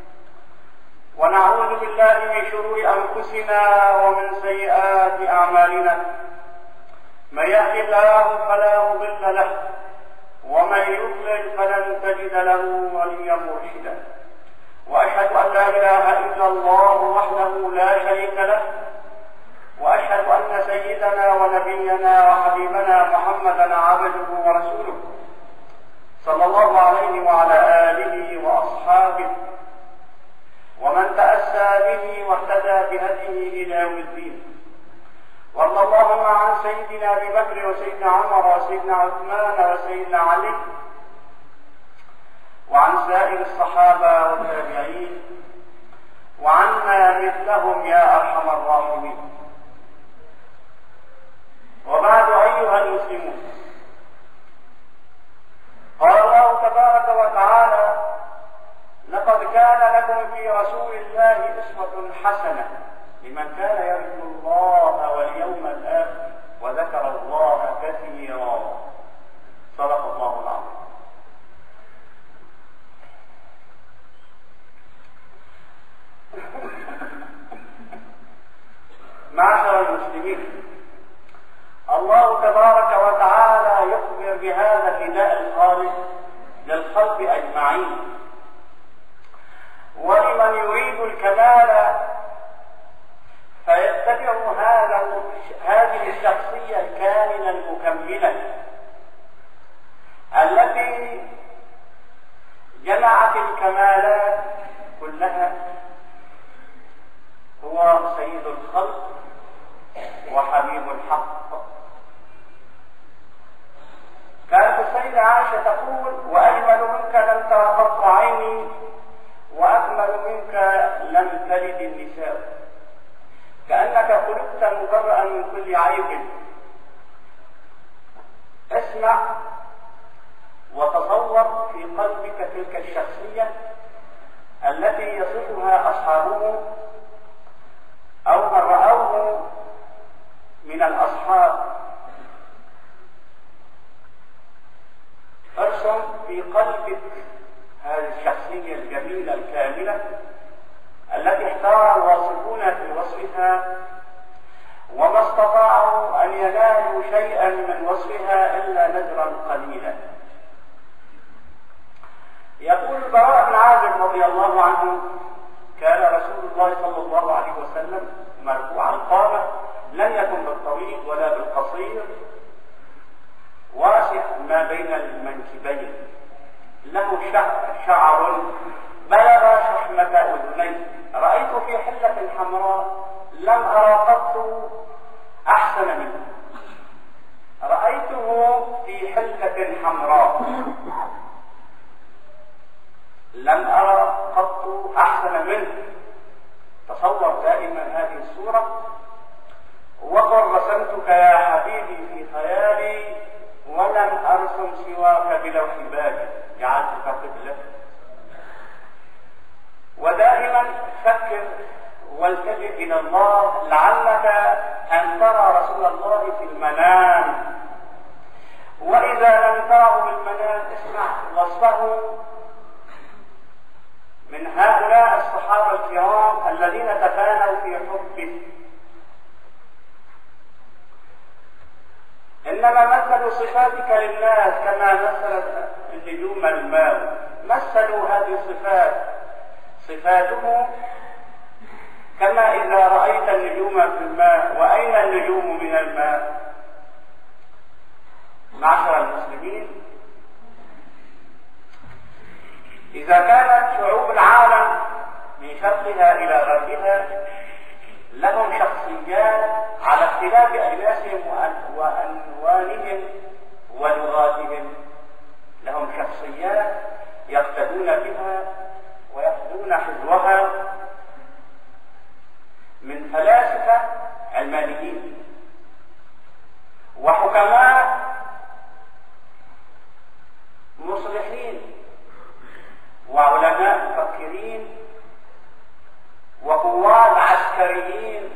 ونعوذ بالله من شرور أنفسنا ومن سيئات أعمالنا. من يهد الله فلا مضل له ومن يضلل فلن تجد له وليا مرشدا. وأشهد أن لا إله إلا الله وحده لا شريك له، وأشهد أن سيدنا ونبينا وحبيبنا محمدا عبده ورسوله صلى الله عليه وعلى آله وأصحابه ومن تأسى به واهتدى بهديه إلى يوم الدين. وارض اللهم عن سيدنا أبي بكر وسيدنا عمر وسيدنا عثمان وسيدنا علي وعن سائر الصحابة والتابعين وعنا مثلهم يا أرحم الراحمين. وبعد أيها المسلمون، قال الله تبارك وتعالى: لقد كان لكم في رسول الله أسوة حسنة لمن كان يرجو الله واليوم الآخر وذكر الله كثيرا. صدق الله العظيم. المسلمين. الله تبارك وتعالى يخبر بهذا النداء الخالص للخلق أجمعين، ولمن يريد الكمال فيتبع هذه الشخصية الكاملة المكملة التي جمعت الكمالات كلها. هو سيد الخلق وحبيب الحق. كانت السيدة عائشة تقول: وأجمل منك لم تر قط عيني، وأكمل منك لم تلد النساء، كأنك خلقت مبرأ من كل عيب. اسمع وتصور في قلبك تلك الشخصية التي يصفها أصحابه أو من رأوه من الأصحاب. ارسم في قلبك هذه الشخصية الجميلة الكاملة التي احتار الواصفون في وصفها وما استطاعوا أن ينالوا شيئا من وصفها إلا نذرا قليلا. يقول البراء بن عازب رضي الله عنه: كان رسول الله صلى الله عليه وسلم مرفوع القامة، لم يكن بالطويل ولا بالقصير، واسع ما بين المنكبين، له شعر بلغ شحمة أذنيه، رأيت في حلة حمراء لم أرى قط أحسن منه. رأيته في حلة حمراء لم أرى قط أحسن منه. تصور دائما هذه الصورة. وقد رسمتك يا حبيبي في خيالي ولم أرسم سواك بلوح بالي، جعلتك قبلة. ودائما فكر والتجئ إلى الله، لعلك أن ترى رسول الله في المنام، وإذا لم تره بالمنام اسمع وصفه من هؤلاء الصحابة الكرام الذين تفانوا في حبه. إنما مثلوا صفاتك للناس كما مثلت النجوم الماء، مثلوا هذه الصفات، صفاته كما إذا رأيت النجوم في الماء. وأين النجوم من الماء؟ معشر المسلمين، إذا كانت شعوب العالم من شرقها إلى غربها لهم شخصيات على اختلاف أجناسهم وألوانهم ولغاتهم، لهم شخصيات يقتدون بها ويأخذون حذوها من فلاسفة علمانيين وحكماء مصلحين وعلماء مفكرين وقوات عسكريين،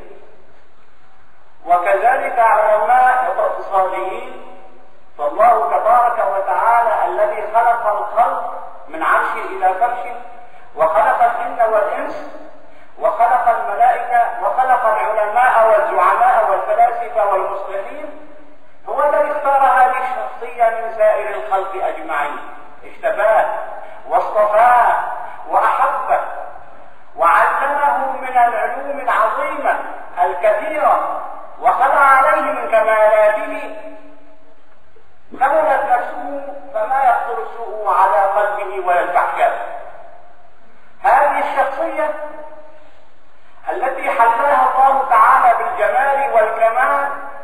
وكذلك علماء اقتصاديين. فالله تبارك وتعالى الذي خلق الخلق من عرشه إلى فرشه، وخلق الجن والإنس، وخلق الملائكة، وخلق العلماء والزعماء والفلاسفة والمصلحين، هو الذي اختار هذه الشخصية من سائر الخلق أجمعين، اجتباه واصطفاه وأحبه وعلمه من العلوم العظيمة الكثيرة، وخلع عليه من كمالاته. كملت نفسه فما يخطر السوء على قلبه ولا الفحشاء. هذه الشخصية التي حلاها الله تعالى بالجمال والكمال،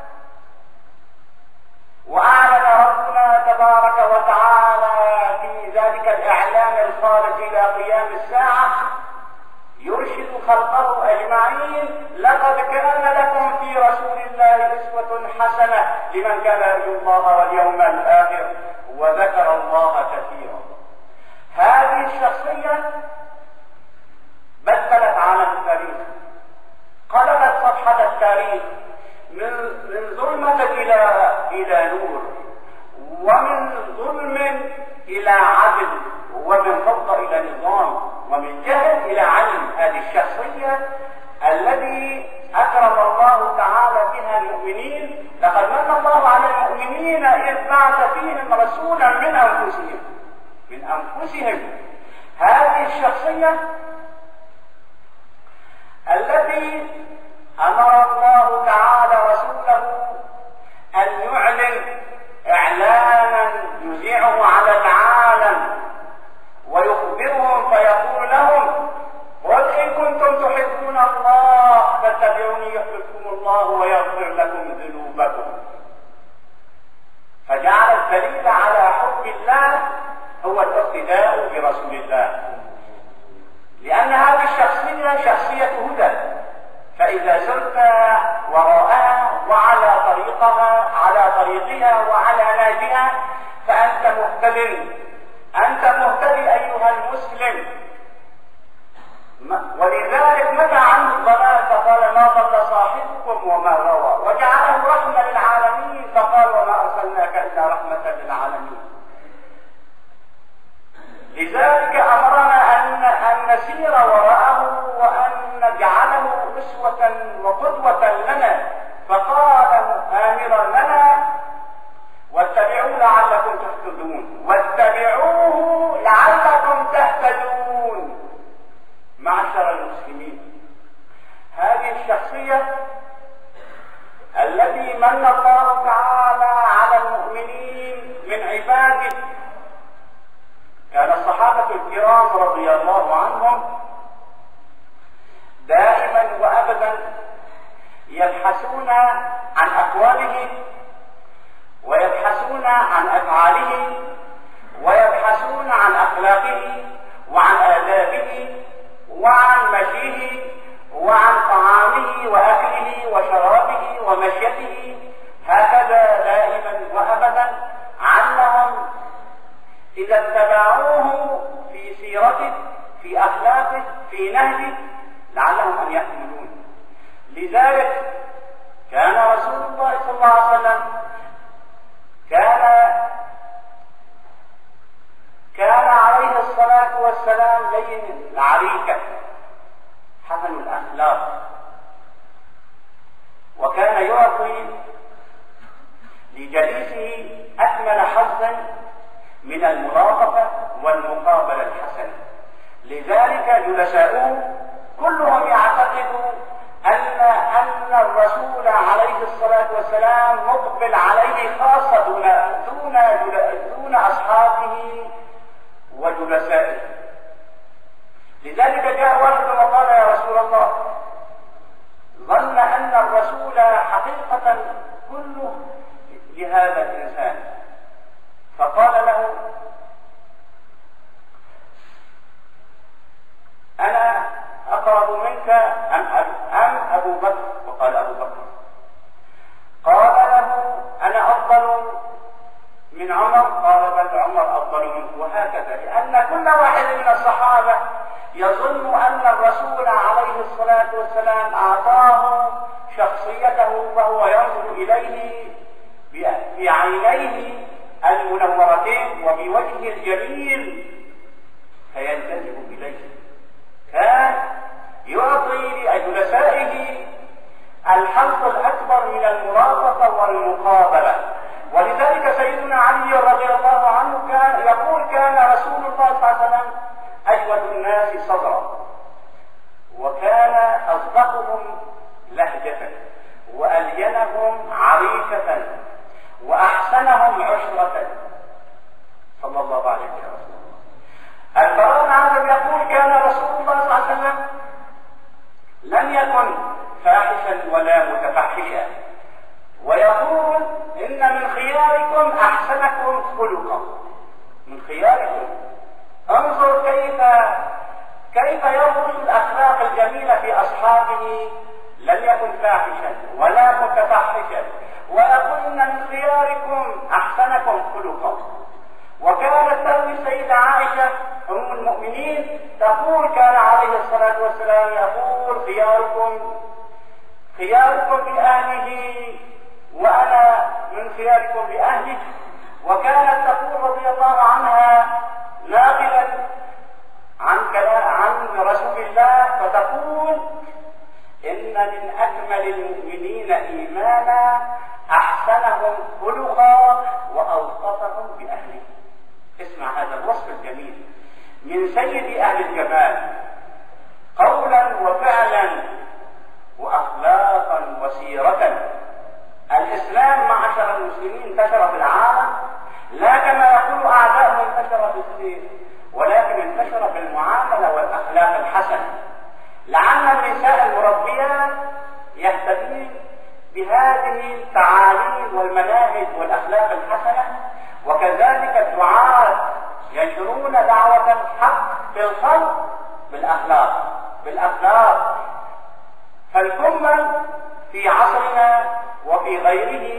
وأعلن ربنا تبارك وتعالى في ذلك الإعلان الخالد إلى قيام الساعة، يرشد خلقه أجمعين: لقد كان لكم في رسول الله أسوة حسنة لمن كان يرجو الله واليوم الآخر وذكر الله كثيرا. هذه الشخصية بدلت عالم التاريخ، قلبت صفحة التاريخ من ظلمة إلى نور، ومن ظلم إلى عدل، ومن فوضى إلى نظام، ومن جهل إلى علم. هذه الشخصية التي أكرم الله تعالى بها المؤمنين لقد من الله على المؤمنين إذ بعث فيهم رسولا من أنفسهم. هذه الشخصية التي أمر الله تعالى رسوله أن يعلن إعلانا يذيعه على العالم ويخبرهم فيقول لهم: قل إن كنتم تحبون الله فاتبعوني يحببكم الله ويغفر لكم ذنوبكم. فجعل الدليل على حب الله هو الاقتداء برسول الله، لأن هذه الشخصية شخصية هدى، فإذا سرت وراءها وعلى طريقها وعلى نهجها فأنت مهتدي أيها المسلم. ولذلك نهى عنه الضلال فقال: ما ضل صاحبكم وما غوى، وجعله رحمة للعالمين فقال: وما أرسلناك إلا رحمة للعالمين. لذلك أمرنا أن نسير وراءه وأن نجعله أسوة وقدوة لنا، فقال آمرا لنا: واتبعوه لعلكم تهتدون، واتبعوه لعلكم تهتدون. معشر المسلمين، هذه الشخصية التي من الله تعالى على المؤمنين من عباده، كان الصحابة الكرام رضي الله عنهم دائما وأبدا يبحثون عن أقواله ويبحثون عن أفعاله ويبحثون عن أخلاقه وعن آدابه وعن مشيه وعن طعامه وأكله وشرابه ومشيته، هكذا دائما وأبدا عنهم إذا اتبعوه في سيرته في أخلاقه في نهجه لعلهم أن يحملون. لذلك كان رسول الله صلى الله عليه وسلم كان عليه الصلاة والسلام لين العريكة حسن الأخلاق، وكان يعطي لجليسه أكمل حظا من الملاطفة والمقابلة الحسنة. لذلك جلساؤه كلهم يعتقدوا أن الرسول عليه الصلاة والسلام مقبل عليه خاصة دون أصحابه وجلسائه. لذلك جاء واحد وقال: يا رسول الله، ظن أن الرسول حقيقة كله لهذا الإنسان، فقال له: أنا أقرب منك أم أبو بكر؟ وقال: أبو بكر. قال له: أنا أفضل من عمر؟ قال: بل عمر أفضل منك. وهكذا، لأن كل واحد من الصحابة يظن أن الرسول عليه الصلاة والسلام أعطاه شخصيته وهو ينظر إليه بعينيه المنورتين وبوجهه الجميل فينجذب إليه. كان يعطي لجلسائه الحظ الأكبر من الملاطفة والمقابلة. ولذلك سيدنا علي رضي الله عنه كان يقول: كان رسول الله صلى الله عليه وسلم أجود الناس صدرا، وكان أصدقهم لهجة، وألينهم عريكة، وأحسنهم عشرة، صلى الله عليه وسلم. البراء بن عازب يقول: كان رسول الله صلى الله عليه وسلم لم يكن فاحشا ولا متفحشا، ويقول: إن من خياركم أحسنكم خلقا. من خياركم. انظر كيف يبرز الأخلاق الجميلة في أصحابه، لم يكن فاحشا ولا متفحشا، ويقول: إن من خياركم أحسنكم خلقا. وكانت تروي السيدة عائشة أم المؤمنين تقول: كان عليه الصلاة والسلام يقول: خياركم بأهله وأنا من خياركم بأهله. وكانت تقول رضي الله عنها ناقلا عن رسول الله فتقول: إن من أكمل المؤمنين المؤمنين إيمانا أحسنهم خلقا وألطفهم بأهله. اسمع هذا الوصف الجميل من سيد أهل الجمال قولا وفعلا وأخلاقا وسيرة. الإسلام معشر المسلمين انتشر في العالم لا كما يقول أعداؤه انتشر في السير، ولكن انتشر في المعاملة والأخلاق الحسنة. لعل النساء المربيات يهتدين بهذه التعاليم والمناهج والأخلاق الحسنة، وكذلك الدعاة ينشرون دعوة الحق في الخلق بالأخلاق. فالكمل في عصرنا وفي غيره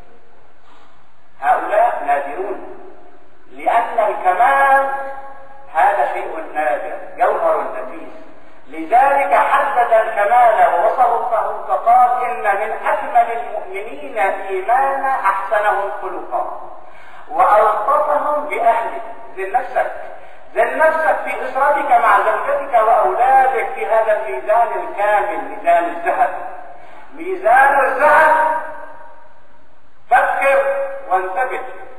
هؤلاء نادرون، لأن الكمال هذا شيء نادر، جوهر نفيس. لذلك حدد الكمال ووصفه فقال إن من أكمل المؤمنين إيمانا أحسنهم خلقا وألطفهم بأهله. زن نفسك في أسرتك مع زوجتك وأولادك في هذا الميزان الكامل، ميزان الذهب. ميزان الذهب فكر وانتبه،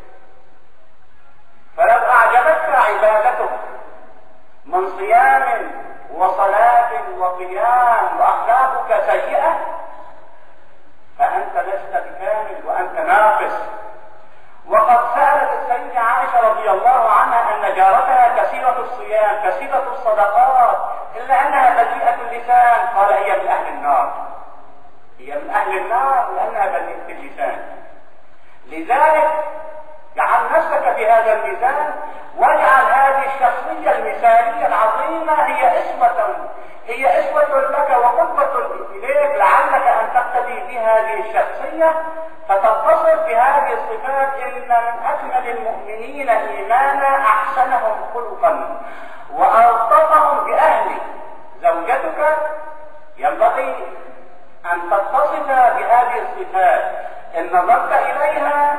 فلو أعجبتك عبادتك من صيام وصلاة وقيام وأخلاقك سيئة فأنت لست بكامل وأنت ناقص. وقد سألت السيدة عائشة رضي الله عنها أن جارتها كثيرة الصيام كثيرة الصدقات إلا أنها بذيئة اللسان، قال هي من أهل النار. هي من أهل النار لأنها بذيئة اللسان. لذلك اجعل نفسك في هذا الميزان، واجعل هذه الشخصية المثالية العظيمة هي أسوة لك وقدوة إليك، لعلك أن تقتدي بهذه الشخصية فتتصف بهذه الصفات. إن من أكمل المؤمنين إيمانا أحسنهم خلقا وألطفهم بأهله. زوجتك ينبغي أن تتصف بهذه الصفات، إن نظرت إليها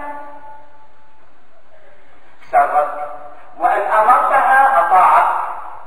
سرتك، وأن أمرتها أطاعتك،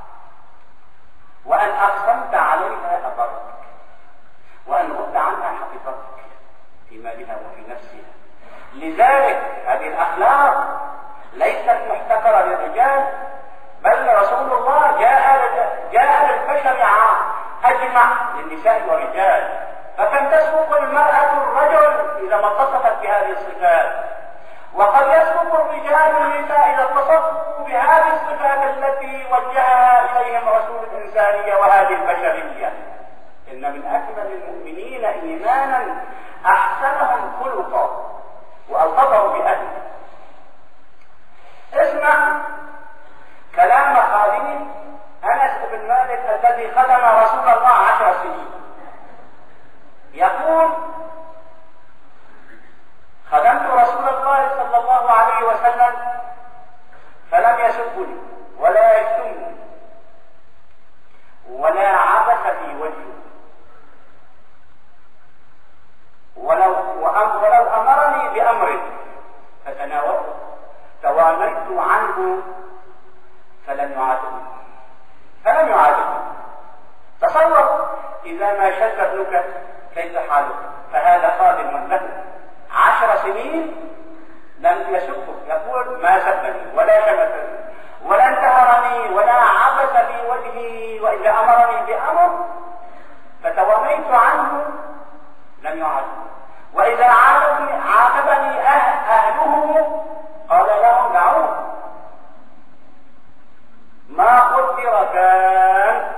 وأن أقسمت عليها أبرتك، وأن غضت عنها حفظتك في مالها وفي نفسها. لذلك هذه الأخلاق ليست محتكرة للرجال، بل رسول الله جاء للبشر أجمع للنساء والرجال، فكم تسبق المرأة الرجل إذا ما اتصفت بهذه الصفات، وقد يسبق الرجال النساء إذا اتصفوا بهذه الصفات التي وجهها إليهم رسول الإنسانية وهذه البشرية. إن من أكمل المؤمنين إيمانا أحسنهم خلقا وألطفهم بأهله. اسمع كلام خادم أنس بن مالك الذي خدم رسول الله 10 سنين. يقول: خدمت رسول الله صلى الله عليه وسلم فلم يسبني ولا يشتمني ولا عبث في وجهه، ولو أمرني بأمر فتناولته توانيت عنه فلم يعاتبني. تصور إذا ما شد ابنك كيف حاله؟ فهذا خادم له 10 سنين لم يسبه، يقول ما سبني ولا شمتني ولا انتهرني ولا عبث في وجهي، وإذا أمرني بأمر فتوانيت عنه لم يعاتبني، وإذا عاتبني أهله قال لهم دعوه، ما قدر كان.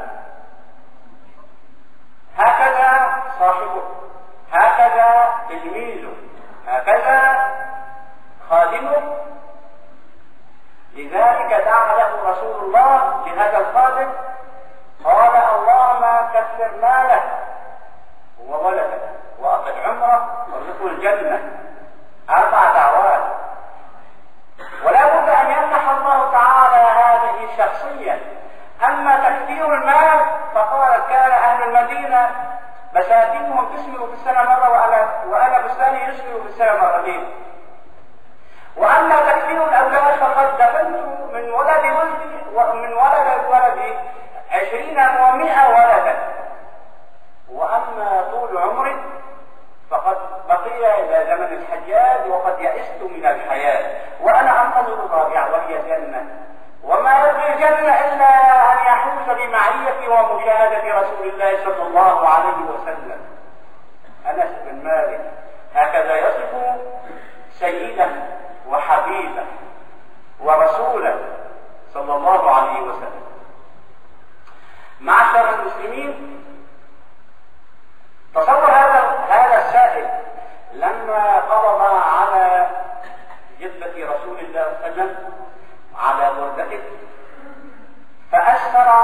هكذا صاحبه، هكذا تلميذه، هكذا خادمه. لذلك دعا له رسول الله لهذا الخادم، قال: اللهم كثر ماله وولده وأطل عمره وارزقه الجنة. 4 دعوات. ولا بد أن يمنح الله تعالى هذه الشخصية. أما تكثير المال فقال: كان أهل المدينة بساتينهم تثمر في السنة مرة وأنا بستاني يثمر في السنة مرتين. وأما تكثير الأولاد فقد دفنت من ولدي ومن ولدي 20 و100 ولدا. وأما طول عمري بقي إلى زمن الحجاج وقد يئست من الحياة وأنا أنتظر الرابعة وهي الجنة، وما يبغي الجنة إلا أن يحوز بمعية ومشاهدة رسول الله صلى الله عليه وسلم. أنس بن مالك هكذا يصف سيده وحبيبه ورسوله صلى الله عليه وسلم. معشر المسلمين، تصور هذا السائل لما قبض على جدة رسول الله صلى الله عليه وسلم على بردته فأسفر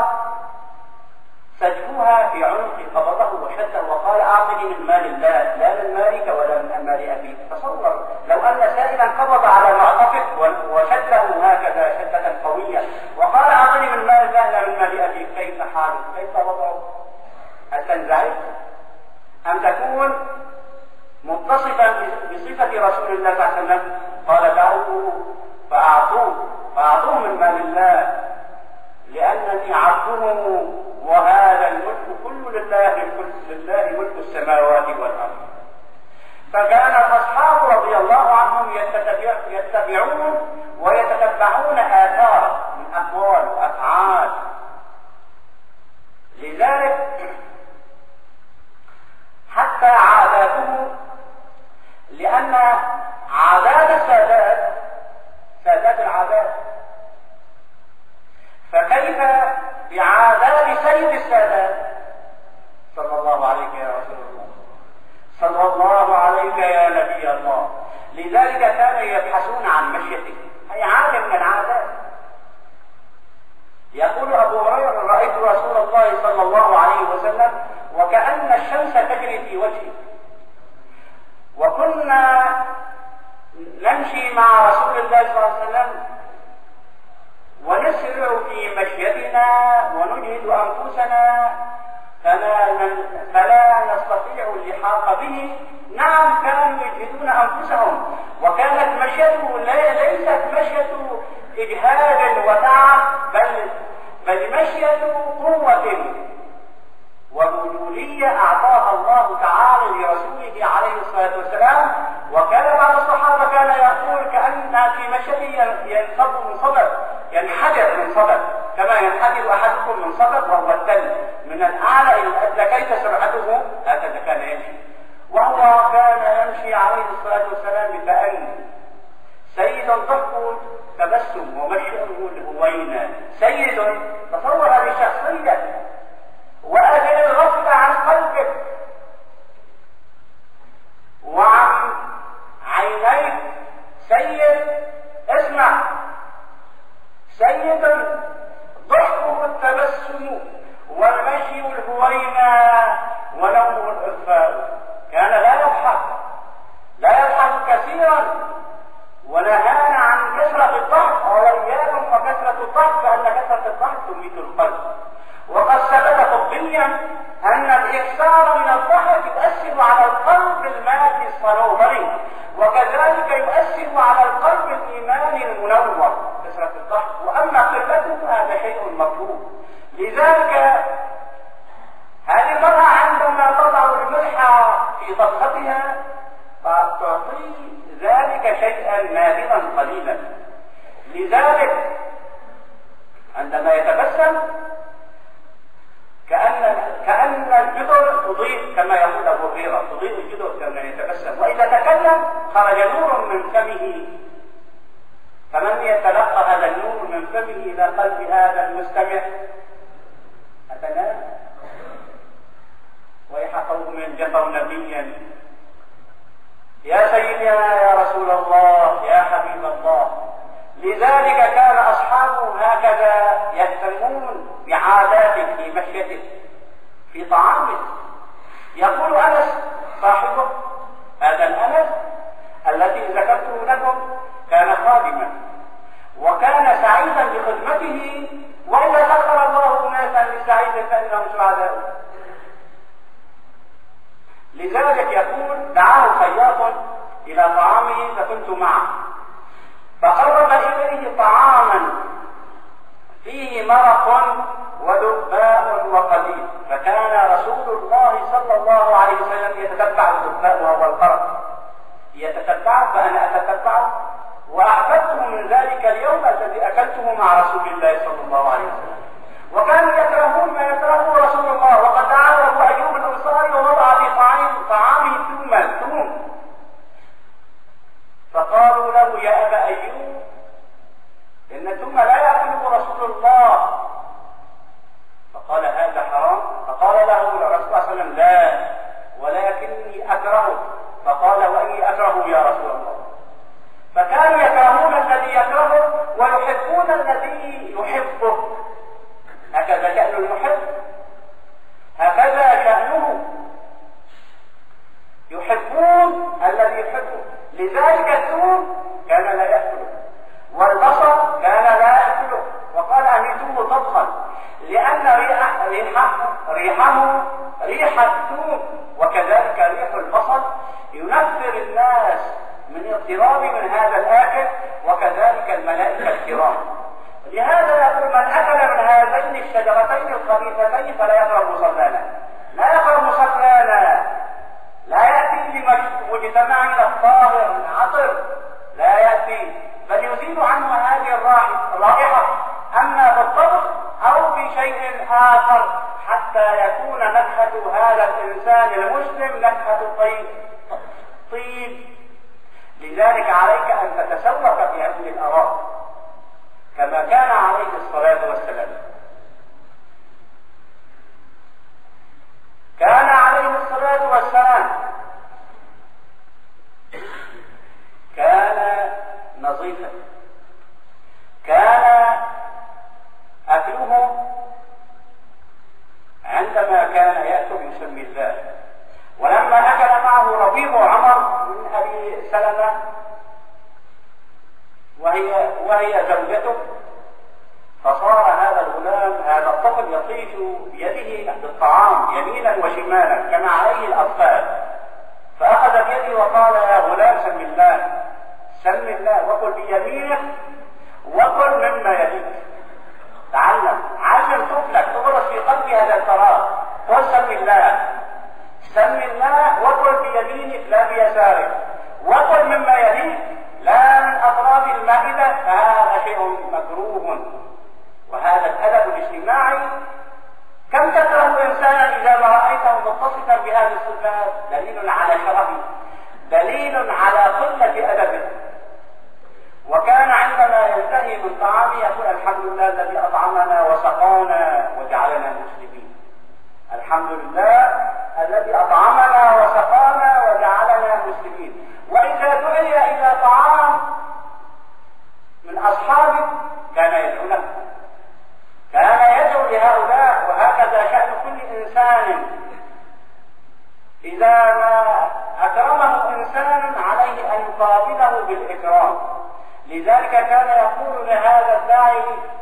سجفها في عنق قبضه وشده وقال أعطني من مال الله لا من مالك ولا من مال أبيك. تصور لو أن سائلا قبض على معتقد وشده هكذا شدة قوية وقال أعطني من مال الله لا من مال أبيك، كيف حاله؟ كيف وضعه؟ هل تنزعج أم تكون متصفا بصفة رسول الله صلى الله عليه وسلم؟ قال دعوه فأعطوه من مال الله لأنني عبده وهذا الملك كله لله ملك السماوات والأرض. فكان الأصحاب رضي الله عنهم يتبعون ويتتبعون آثاره من أقوال وأفعال. لذلك حتى عاداته، لأن عادات سادات العادات، فكيف بعادات سيد السادات صلى الله عليك يا رسول الله، صلى الله عليك يا نبي الله. لذلك كانوا يبحثون عن مشيته، هي عادة من العادات. يقول أبو هريرة رأيت رسول الله صلى الله عليه وسلم وكأن الشمس تجري في وجهه، وكنا نمشي مع رسول الله صلى الله عليه وسلم ونسرع في مشيتنا ونجهد أنفسنا فلا نستطيع اللحاق به. نعم كانوا يجهدون أنفسهم، وكانت مشيته ليست مشية إجهاد وتعب، بل مشية قوة وبذولية أعطاها الله تعالى لرسوله عليه الصلاة والسلام. وكان بعض الصحابة كان يقول كأن في مشيته ينصب من صدر، ينحدر من صدر كما ينحدر أحدكم من صدر وهو التل من الأعلى إلى الأدنى، كيف سرعته هكذا كان يمشي. وهو كان يمشي عليه الصلاة والسلام بتأني. سيد ضحك تبسم ومشيه الهوينة. سيد، تصور هذه الشخصية وأجل الغفلة عن قلبك وعن عينيك. سيد، اسمع، سيد ضحكه التبسم والمشي الهوينة ونومه الإغفاء. كان لا يضحك كثيرا، ونهانا عن كثرة الضحك وإياكم وكثرة الضحك، فإن كثرة الضحك تميت القلب. وقد ثبت طبيا أن الإكثار من الضحك يؤثر على القلب المادي الصنوبري، وكذلك يؤثر على القلب الإيماني المنور كثرة الضحك، وأما قلته فهذا شيء مكروه. لذلك هذه المرأة عندما تضع الملح في طبختها فتعطي ذلك شيئا نادرا قليلا. لذلك عندما يتبسم كأن الجدر تضيء، كما يقول أبو هريرة تضيء الجدر كما يتبسم، وإذا تكلم خرج نور من فمه. فمن يتلقى هذا النور من فمه إلى قلب هذا المستمع؟ أتنام ويح قوم جفوا نبيا. يا سيدنا يا رسول الله يا حبيب الله. لذلك كان أصحابه هكذا يهتمون بعاداته في مشيته في طعامه. يقول أنس صاحبه، هذا الأنس الذي ذكرته لكم كان خادما وكان سعيدا بخدمته، وإذا سخر الله ناسا لسعيد فإنهم سعداء. لذلك يقول دعاه خياط إلى طعامه فكنت معه، فقرب إليه طعاما فيه مرق ودباء وقليل، فكان رسول الله صلى الله عليه وسلم يتتبع الدباء وهو القرق، يتتبعه فأنا أتتبعه، وأحببته من ذلك اليوم الذي أكلته مع رسول الله صلى الله عليه وسلم. وكانوا يكرهون ما يكرهه رسول الله، وقد دعا أبو أيوب الأنصاري ووضع في طعامه ثوم، فقالوا له يا أبا أيوب إن الثوم لا يأكله رسول الله، فقال هذا حرام؟ فقال له الرسول صلى الله عليه وسلم لا ولكني أكرهه، فقال وإني أكرهه يا رسول الله. فكانوا يكرهون الذي يكرهه ويحبون الذي يحبه. هكذا شأن المحب، هكذا شأنه، يحبون الذي يحبه. لذلك الثوم كان لا يأكله، والبصل كان لا يأكله، وقال أميتوه طبخا لأن ريحه ريح الثوم، وكذلك ريح البصل ينفر الناس من اقتراب من هذا الآكل، وكذلك الملائكة الكرام. لهذا يقول من أكل من هذين الشجرتين الخبيثتين فلا يقرب مصلانا، لا يقرب مصلانا، لا يأتي لمجتمعنا الطاهر العطر، لا يأتي، بل يزيل عنه هذه الرائحة، أما بالطبخ أو بشيء آخر، حتى يكون نكهة هذا الإنسان المسلم نكهة طيب. لذلك عليك أن تتسوق في هذه الآراء كما كان عليه الصلاة والسلام. كان عليه الصلاة والسلام كان نظيفا، كان أكله عندما كان يأكل يسمي الله. ولما أكل معه ربيب عمر من أبي سلمة وهي زوجته، فصار هذا الغلام هذا الطفل يطيش بيده بالطعام يمينا وشمالا كما عليه الأطفال، فأخذ بيدي وقال يا غلام سم الله، سم الله، وقل بيمينك وقل مما يليك. تعلم، علم طفلك، تغرس في قلبي هذا الفراغ، قل سم الله، سم الله، وقل بيمينك لا بيسارك، وقل مما يليك لا من أطراف المائدة، فهذا شيء مكروه. وهذا الأدب الاجتماعي، كم تكره إنسانا إذا ما رأيته متصفا بهذه الصفات؟ دليل على شرفه، دليل على قلة أدبه. وكان عندما ينتهي من طعامه يقول الحمد لله الذي أطعمنا وسقانا وجعلنا مسلمين، الحمد لله الذي أطعمنا وسقانا وجعلنا مسلمين. وإذا دعي إلى طعام من أصحابه كان يدعو، كان يدعو لهؤلاء. وهكذا شأن كل إنسان، إذا ما أكرمه إنسان عليه أن يقابله بالإكرام. لذلك كان يقول لهذا الداعي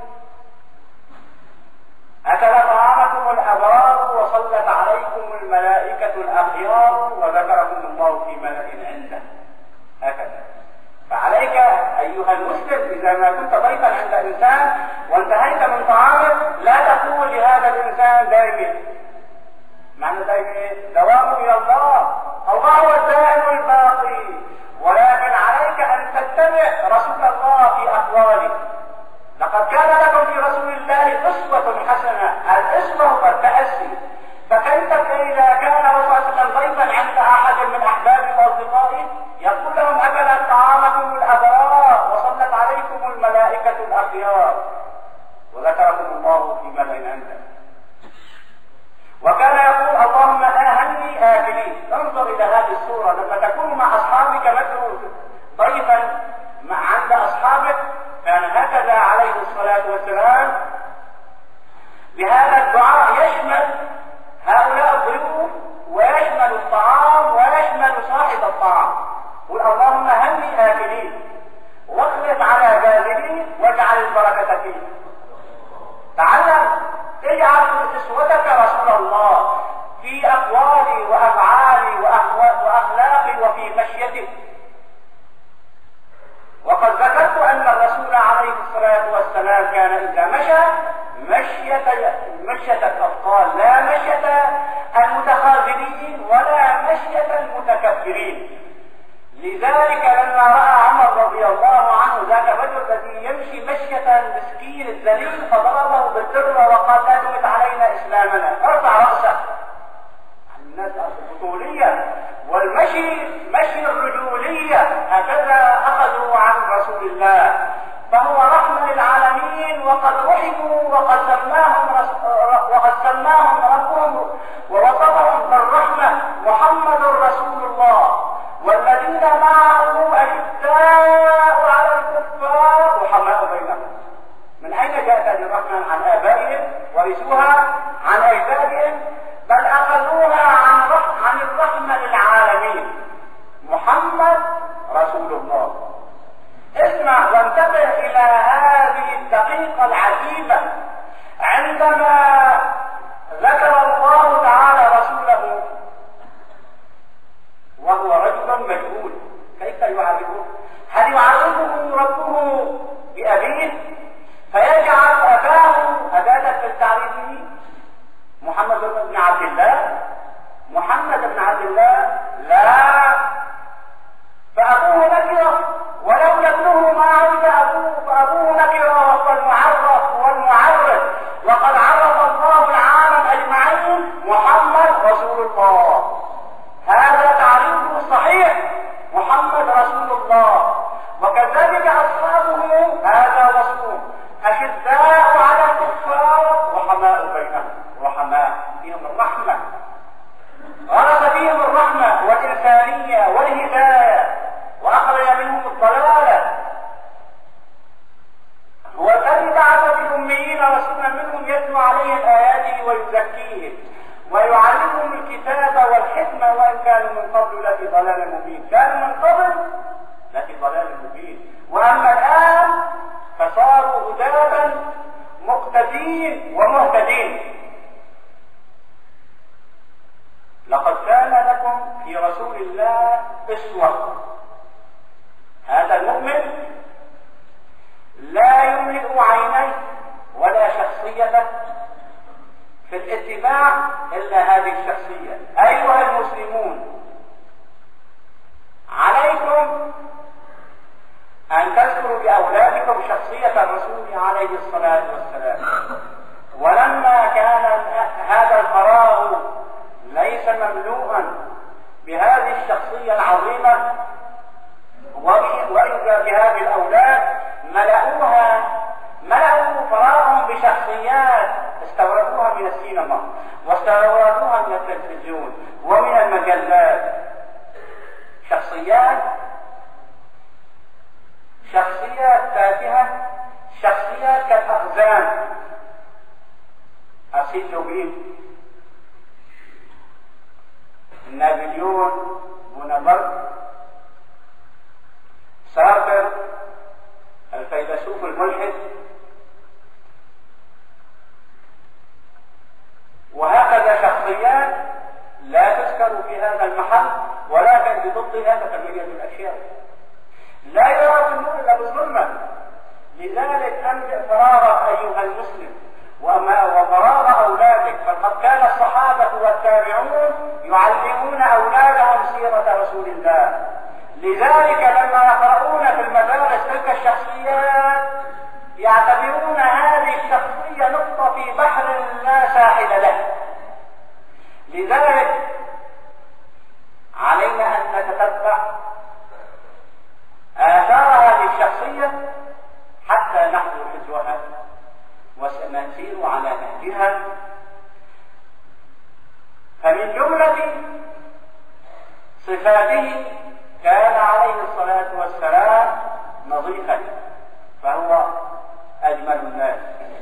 أكل طعامكم الأبرار وصلت عليكم الملائكة الأخيار وذكركم الله في ملأ عنده. هكذا. فعليك أيها المسلم إذا ما كنت ضيفا عند إنسان وانتهيت من طعامك لا تقول لهذا الإنسان دائما، معنى دائما دوام إلى الله، الله هو الدائم الباقي، ولكن عليك أن تتبع رسول الله في أقواله. لقد كان لكم في رسول الله أسوة حسنة، الأسوة هو التأسي. فكيف إذا كان الرسول صلى الله عليه وسلم ضيفا عند أحد من أحبابه وأصدقائه يقول لهم أكلت طعامكم الأبرار وصلت عليكم الملائكة الأخيار وذكركم الله في ملأ عنده. وكان يقول اللهم آهني آكلين. انظر إلى هذه الصورة لما تكون مع أصحابك مثل ضيفا عند أصحابك، كان هكذا عليه الصلاة والسلام. بهذا الدعاء يشمل هؤلاء الضيوف ويشمل الطعام ويشمل صاحب الطعام. قل اللهم هني آكلين واخلف على باذلين واجعل البركة فيه. تعلم، اجعل اسوتك رسول الله في أقوالي وأفعالي وأخلاقي وفي مشيتي. وقد ذكرت أن الرسول عليه الصلاة والسلام كان إذا مشى مشية الأطفال، لا مشية المتخاذلين ولا مشية المتكبرين. لذلك لما رأى عمر رضي الله عنه ذاك الرجل الذي يمشي مشية المسكين الذليل فضربه بالدرة وقال لا تمت علينا إسلامنا، ارفع رأسه. الناس البطولية والمشي مشي الرجولية هكذا أخذوا عن رسول الله، فهو رحمة للعالمين وقد رحموا وقد سماهم ربهم ووصفهم بالرحمة محمد رسول الله والذين معه أشداء على الكفار رحماء بينهم. من أين جاءت هذه الرحمة؟ عن آبائهم ورثوها عن أجدادهم، بل أخذوها عن الرحمة للعالمين محمد رسول الله. اسمع وانتبه إلى هذه الدقيقة العجيبة عندما ذكر الله تعالى رسوله وهو رجل مجهول، كيف يعرفه؟ هل يعرفه ربه بأبيه فيجعل أباه أداة في تعريفه؟ محمد بن عبد الله، محمد بن عبد الله لا، فأبوه نكرة ولو ابنه ما عرف أبوه فأبوه نكرة وهو المعرف والمعرف، وقد عرف الله العالم أجمعين محمد رسول الله. هذا تعريفه الصحيح محمد رسول الله، وكذلك أصحابه هذا وصفهم أشداء على الكفار رحماء بينهم، رحماء فيهم الرحمة، غرس فيهم الرحمة والإنسانية والهداية وأخرج منهم الضلالة. هو الذي بعث في الأميين رسولا منهم يتلو عليهم آياته ويزكيهم ويعلمهم الكتاب والحكمة وإن كانوا من قبل لفي ضلال مبين. كانوا من قبل لفي ضلال مبين، وأما الآن فصاروا هداة مقتدين ومهتدين. لقد كان لكم في رسول الله أسوة. هذا المؤمن لا يملئ عينيه ولا شخصيته في الاتباع إلا هذه الشخصية. أيها المسلمون، عليكم أن تذكروا بأولادكم شخصية الرسول عليه الصلاة والسلام. ولما كان هذا الفراغ ليس مملوءا بهذه الشخصية العظيمة وإذا بهذه الأولاد ملأوا فراغهم بشخصيات استوردوها من السينما واستوردوها من التلفزيون ومن المجلات. شخصيات تافهة، شخصيات كالأخزان، أرسيد لوبين، نابليون بونابرت، سارتر الفيلسوف الملحد، وهكذا شخصيات لا تذكر في هذا المحل ولكن بضدها تتميز الأشياء. لا يرى في النور إلا بالظلمة. لذلك أملئ فراغك أيها المسلم وفراغ أولادك، فقد كان الصحابة والتابعون يعلمون أولادهم سيرة رسول الله. لذلك لما يقرؤون في المدارس تلك الشخصيات يعتبرون هذه الشخصية نقطة في بحر لا ساحل له. لذلك علينا أن نتتبع آثار هذه الشخصية حتى نحذو حذوها ونسير على نهجها. فمن جملة صفاته كان عليه الصلاة والسلام نظيفا، فهو أجمل الناس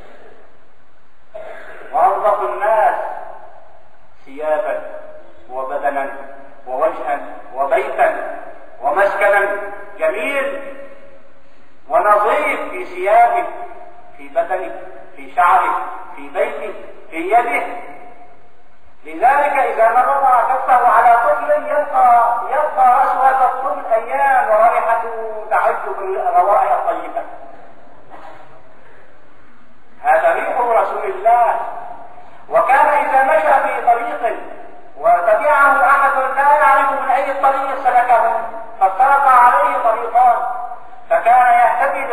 وأنظف الناس ثيابا وبدنا ووجها وبيتا ومسكنا، جميل ونظيف في ثيابه، في بدنه، في شعره، في بيته، في يده. لذلك إذا نظر كفه على طفل يبقى أسود الطفل أيام ورائحته تعج بالروائح الطيبة. هذا ريح رسول الله. وكان إذا مشى في طريق وتبعه أحد لا يعرف من أي طريق سلكه فافترض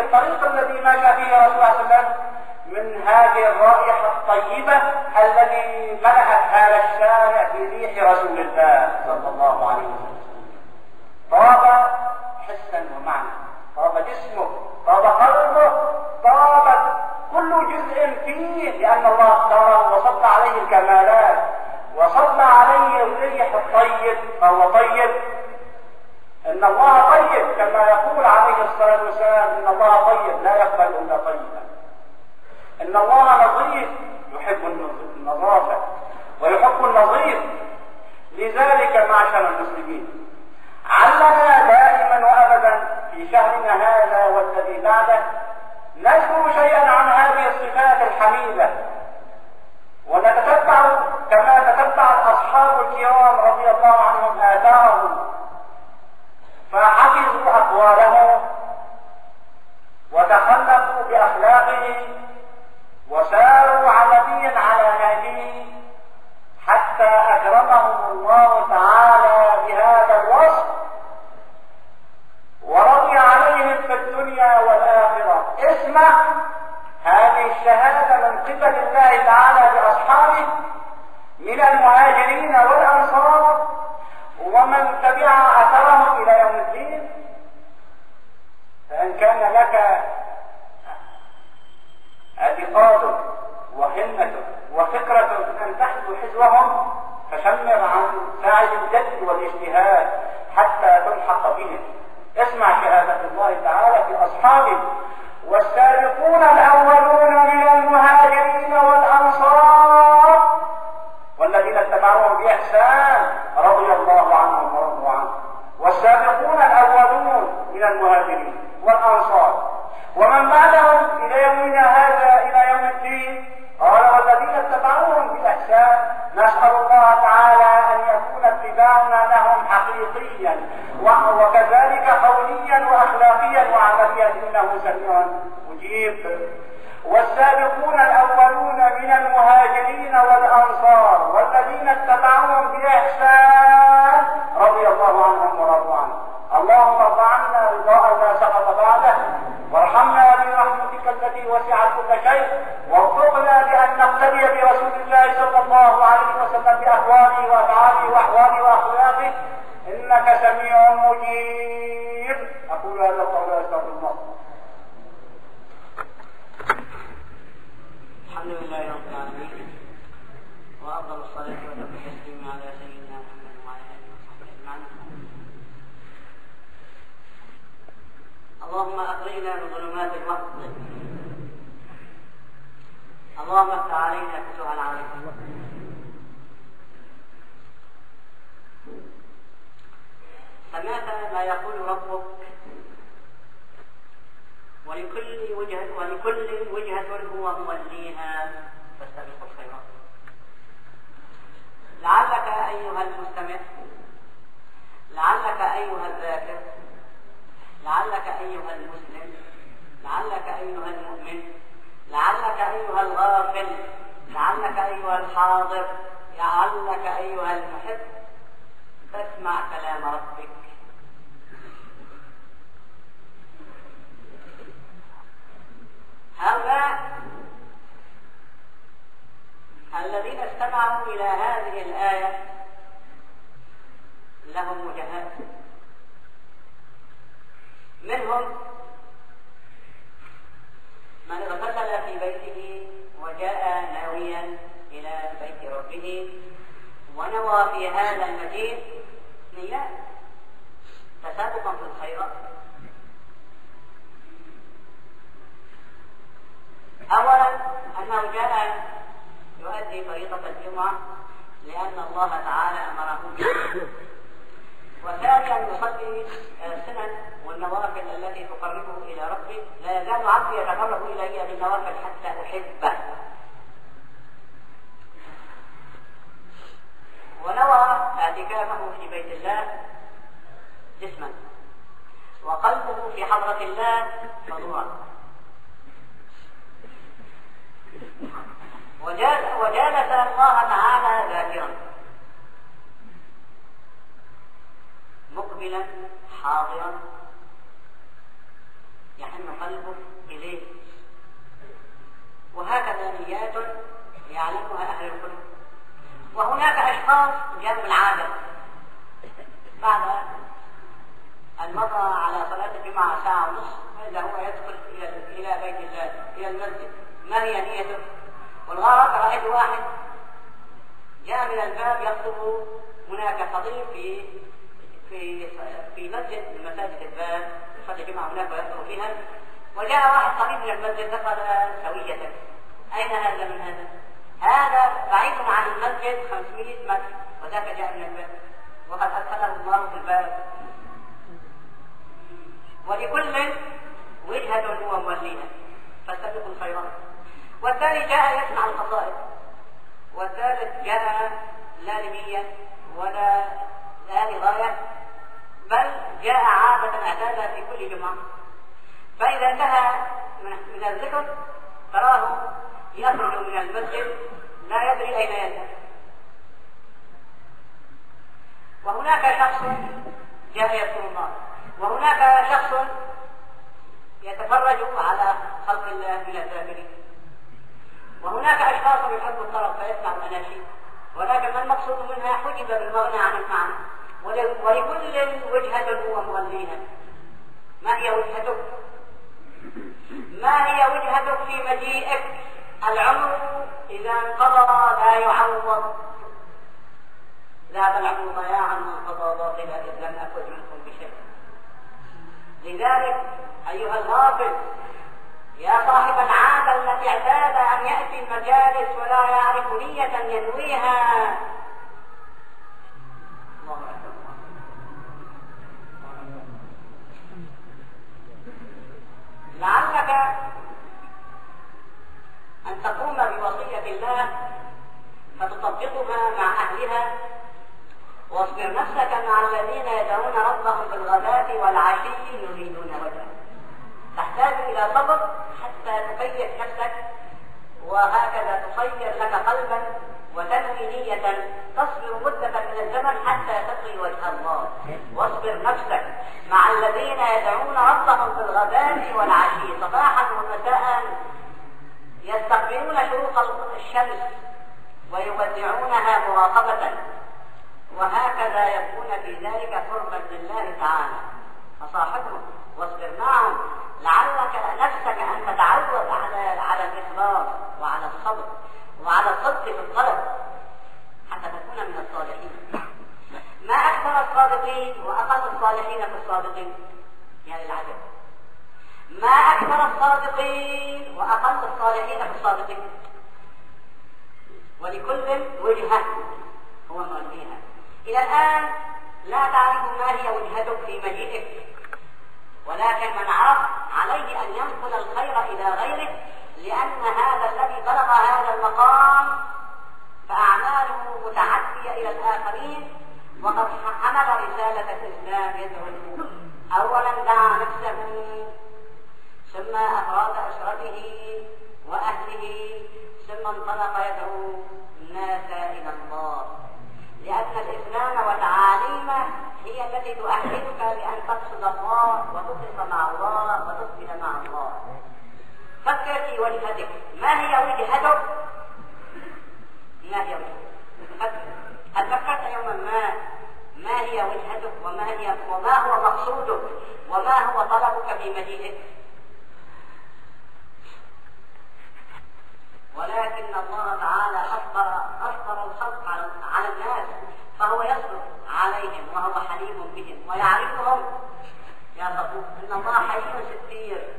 الطريق الذي مشى فيه رسول الله صلى الله عليه وسلم من هذه الرائحة الطيبة التي ملأت هذا الشارع بريح رسول الله صلى الله عليه وسلم. طاب حسا ومعنى، طاب جسمه، طاب قلبه، طابت كل جزء فيه، لأن الله اختاره وصب عليه الكمالات وصب عليه الريح الطيب، فهو طيب. إن الله طيب كما يقول عليه الصلاة والسلام: إن الله طيب لا يقبل إلا طيبا. إن الله نظيف يحب النظافة ويحب النظيف. لذلك معشر المسلمين علمنا دائما وأبدا في شهرنا هذا والذي بعده نذكر شيئا عن هذه الصفات الحميدة، ونتتبع كما تتبع أصحاب الكرام رضي الله عنهم آثارهم، فحفظوا أقواله وتخلقوا بأخلاقه وساروا عمليا على نهجه حتى أكرمهم الله تعالى بهذا الوصف ورضي عليهم في الدنيا والآخرة. اسمع هذه الشهادة من قبل الله تعالى لأصحابه من المهاجرين والأنصار ومن تبع أثرهم إلى يوم الدين. فإن كان لك اعتقاد وهمة وفكرة أن تحدو حزبهم فشمر عن سعي الجد والاجتهاد حتى تلحق بهم. اسمع شهادة الله تعالى في أصحابه: والسابقون الأولون من المهاجرين والأنصار والذين اتبعوهم بإحسان رضي الله عنهم ورضوا عنه. والسابقون الأولون من المهاجرين والأنصار ومن بعدهم إلى يومنا هذا إلى يوم الدين. قال: والذين اتبعوهم بإحسان. نسأل الله تعالى أن يكون اتباعنا لهم حقيقيا وكذلك قوليا وأخلاقيا وعمليا، إنه سميع مجيب. والسابقون الأولون من المهاجرين والأنصار والذين اتبعوهم بإحسان رضي الله عنهم ورضوا عنه. اللهم ارض عنا رضاء لا سقط بعده، وارحمنا برحمتك التي وسعت كل شيء، وارزقنا بأن نقتدي برسول الله صلى الله عليه وسلم بأقواله وأفعاله وأحواله وأخلاقه، إنك سميع مجيب. أقول هذا القول وأستغفر الله. الحمد لله رب العالمين، وأفضل الصلاة والتسليم على سيدنا محمد وعلى آله وصحبه أجمعين. اللهم أخرجنا من ظلمات الوهم، اللهم افتح علينا فتوحا عليك. سمعت ما يقول ربك: ولكل وجهة هو موليها فاستبقوا الخيرات. لعلك أيها المستمع، لعلك أيها الذاكر، لعلك أيها المسلم، لعلك أيها المؤمن، لعلك أيها الغافل، لعلك أيها الحاضر، لعلك أيها المحب تسمع كلام ربك. هؤلاء الذين استمعوا إلى هذه الآية لهم وجهات، منهم من اغتسل في بيته وجاء ناويا إلى بيت ربه ونوى في هذا المجيء نيات تسابقا في الخيرات. أولا أنه جاء يؤدي فريضة الجمعة لأن الله تعالى أمره به، وثانيا يصلي السنن والنوافل التي تقربه إلى ربه. لا يزال عبدي يتقرب إلي بالنوافل حتى أحبه. ونوى اعتكافه في بيت الله جسما وقلبه في حضرة الله حضورا. وجالس الله تعالى ذاكرا مقبلا حاضرا، يعني يطمئن قلبه إليه. وهكذا نيات يعلمها أهل القلوب. وهناك أشخاص جاءوا بالعادة بعد أن مضى على صلاة الجمعة ساعة ونصف فإذا هو يدخل إلى بيت الله إلى المسجد. ما هي نيته؟ والغرض رأيت واحد جاء من الباب يخطب هناك خطيب في مسجد من مساجد الباب يصلي الجمعة هناك ويخطب فيها، وجاء واحد قريب من المسجد دخل سوية. أين هذا من هذا؟ هذا بعيد عن المسجد 500 متر وذاك جاء من الباب وقد أدخله الله في الباب. ولكل وجهة هو موليها فاستبقوا الخيرات. والثاني جاء يسمع القصائد، والثالث جاء لا لنية ولا لغاية، بل جاء عادة اعتادها في كل جمعة. فإذا انتهى من الذكر تراه يخرج من المسجد لا يدري أين يذهب. وهناك شخص جاء يذكر الله، وهناك شخص يتفرج على خلق الله من الذاكرين، وهناك أشخاص يحب الطرب فيسمع الأناشيد، ولكن ما المقصود منها حجب بالمغنى عن المعنى. ولكل وجهة هو مغنيها. ما هي وجهتك؟ ما هي وجهتك في مجيئك؟ العمر إذا انقضى لا يعوض، ذهب العمر ضياعا وانقضى باطلا إذ لم أكن منكم بشيء. لذلك أيها الغافل يا صاحب العادة التي اعتاد أن يأتي المجالس ولا يعرف نية ينويها، لعلك أن تقوم بوصية الله فتطبقها مع أهلها. واصبر نفسك مع الذين يدعون ربهم بالغداة والعشي يريدون وجهه. تحتاج إلى صبر حتى تكيف نفسك، وهكذا تصير لك قلبا وتنوي نية تصبر مدة من الزمن حتى تقي وجه الله. واصبر نفسك مع الذين يدعون ربهم بالغداة والعشي صباحا ومساء يستقبلون شروق الشمس ويودعونها مراقبة، وهكذا يكون في ذلك قربا لله تعالى. فصاحبهم واصبر معهم لعلك نفسك أن تتعود على الإخلاص وعلى الصبر وعلى الصدق في الطلب حتى تكون من الصالحين. ما أكثر الصادقين وأقل الصالحين في الصادقين، يعني العجب. ما أكثر الصادقين وأقل الصالحين في الصادقين. ولكل وجهة هو موليها. إلى الآن لا تعرف ما هي وجهتك في مجيئك، ولكن من عرف عليه أن ينقل الخير إلى غيره، لأن هذا الذي بلغ هذا المقام فأعماله متعدية إلى الآخرين، وقد حمل رسالة الإسلام يدعو. أولا دعا نفسه، ثم أفراد أسرته وأهله، ثم انطلق يدعو الناس إلى الله، لأن الإسلام وتعاليمه هي التي تؤهلك لأن تقصد الله وتخلص مع الله وتقبل مع الله. فكر في وجهتك. ما هي وجهتك؟ ما هي وجهتك؟ هل فكرت يوما ما هي وجهتك وما هو مقصودك وما هو طلبك في مجيئك؟ ولكن الله تعالى أصبر الخلق على الناس، فهو يصبر عليهم وهو حليم بهم ويعرفهم. يا صدوق إن الله حليم ستير.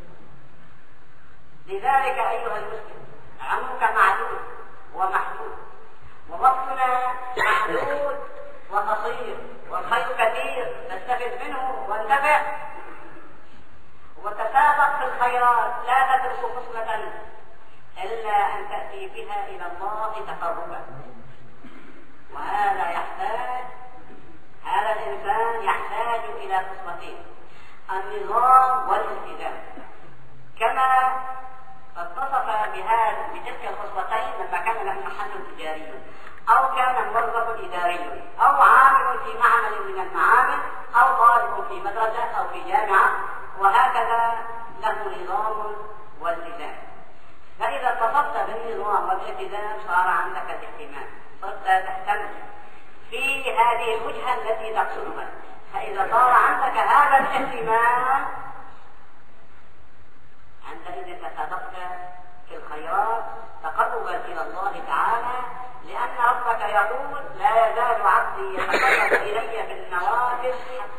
لذلك أيها المسلم عمرك معدود ومحدود، ووقتنا محدود وقصير، والخير كثير، فاستفد منه وانتفع وتسابق في الخيرات. لا تترك خصلة إلا أن تأتي بها إلى الله تقربا. وهذا هذا الإنسان يحتاج إلى خصلتين: النظام والالتزام. كما اتصف بتلك الخصلتين لما كان له محل تجاري، أو كان موظف إداري، أو عامل في معمل من المعامل، أو طالب في مدرسة أو في جامعة. وهكذا له نظام والتزام. فإذا اتصفت بالنظام والالتزام صار عندك الاهتمام، صرت تهتم في هذه الوجهة التي تقصدها. فإذا صار عندك هذا الاهتمام عندئذ تصدقت في الخيرات تقربا إلى الله تعالى، لأن ربك يقول لا يزال عبدي يتقرب إلي بالنوافل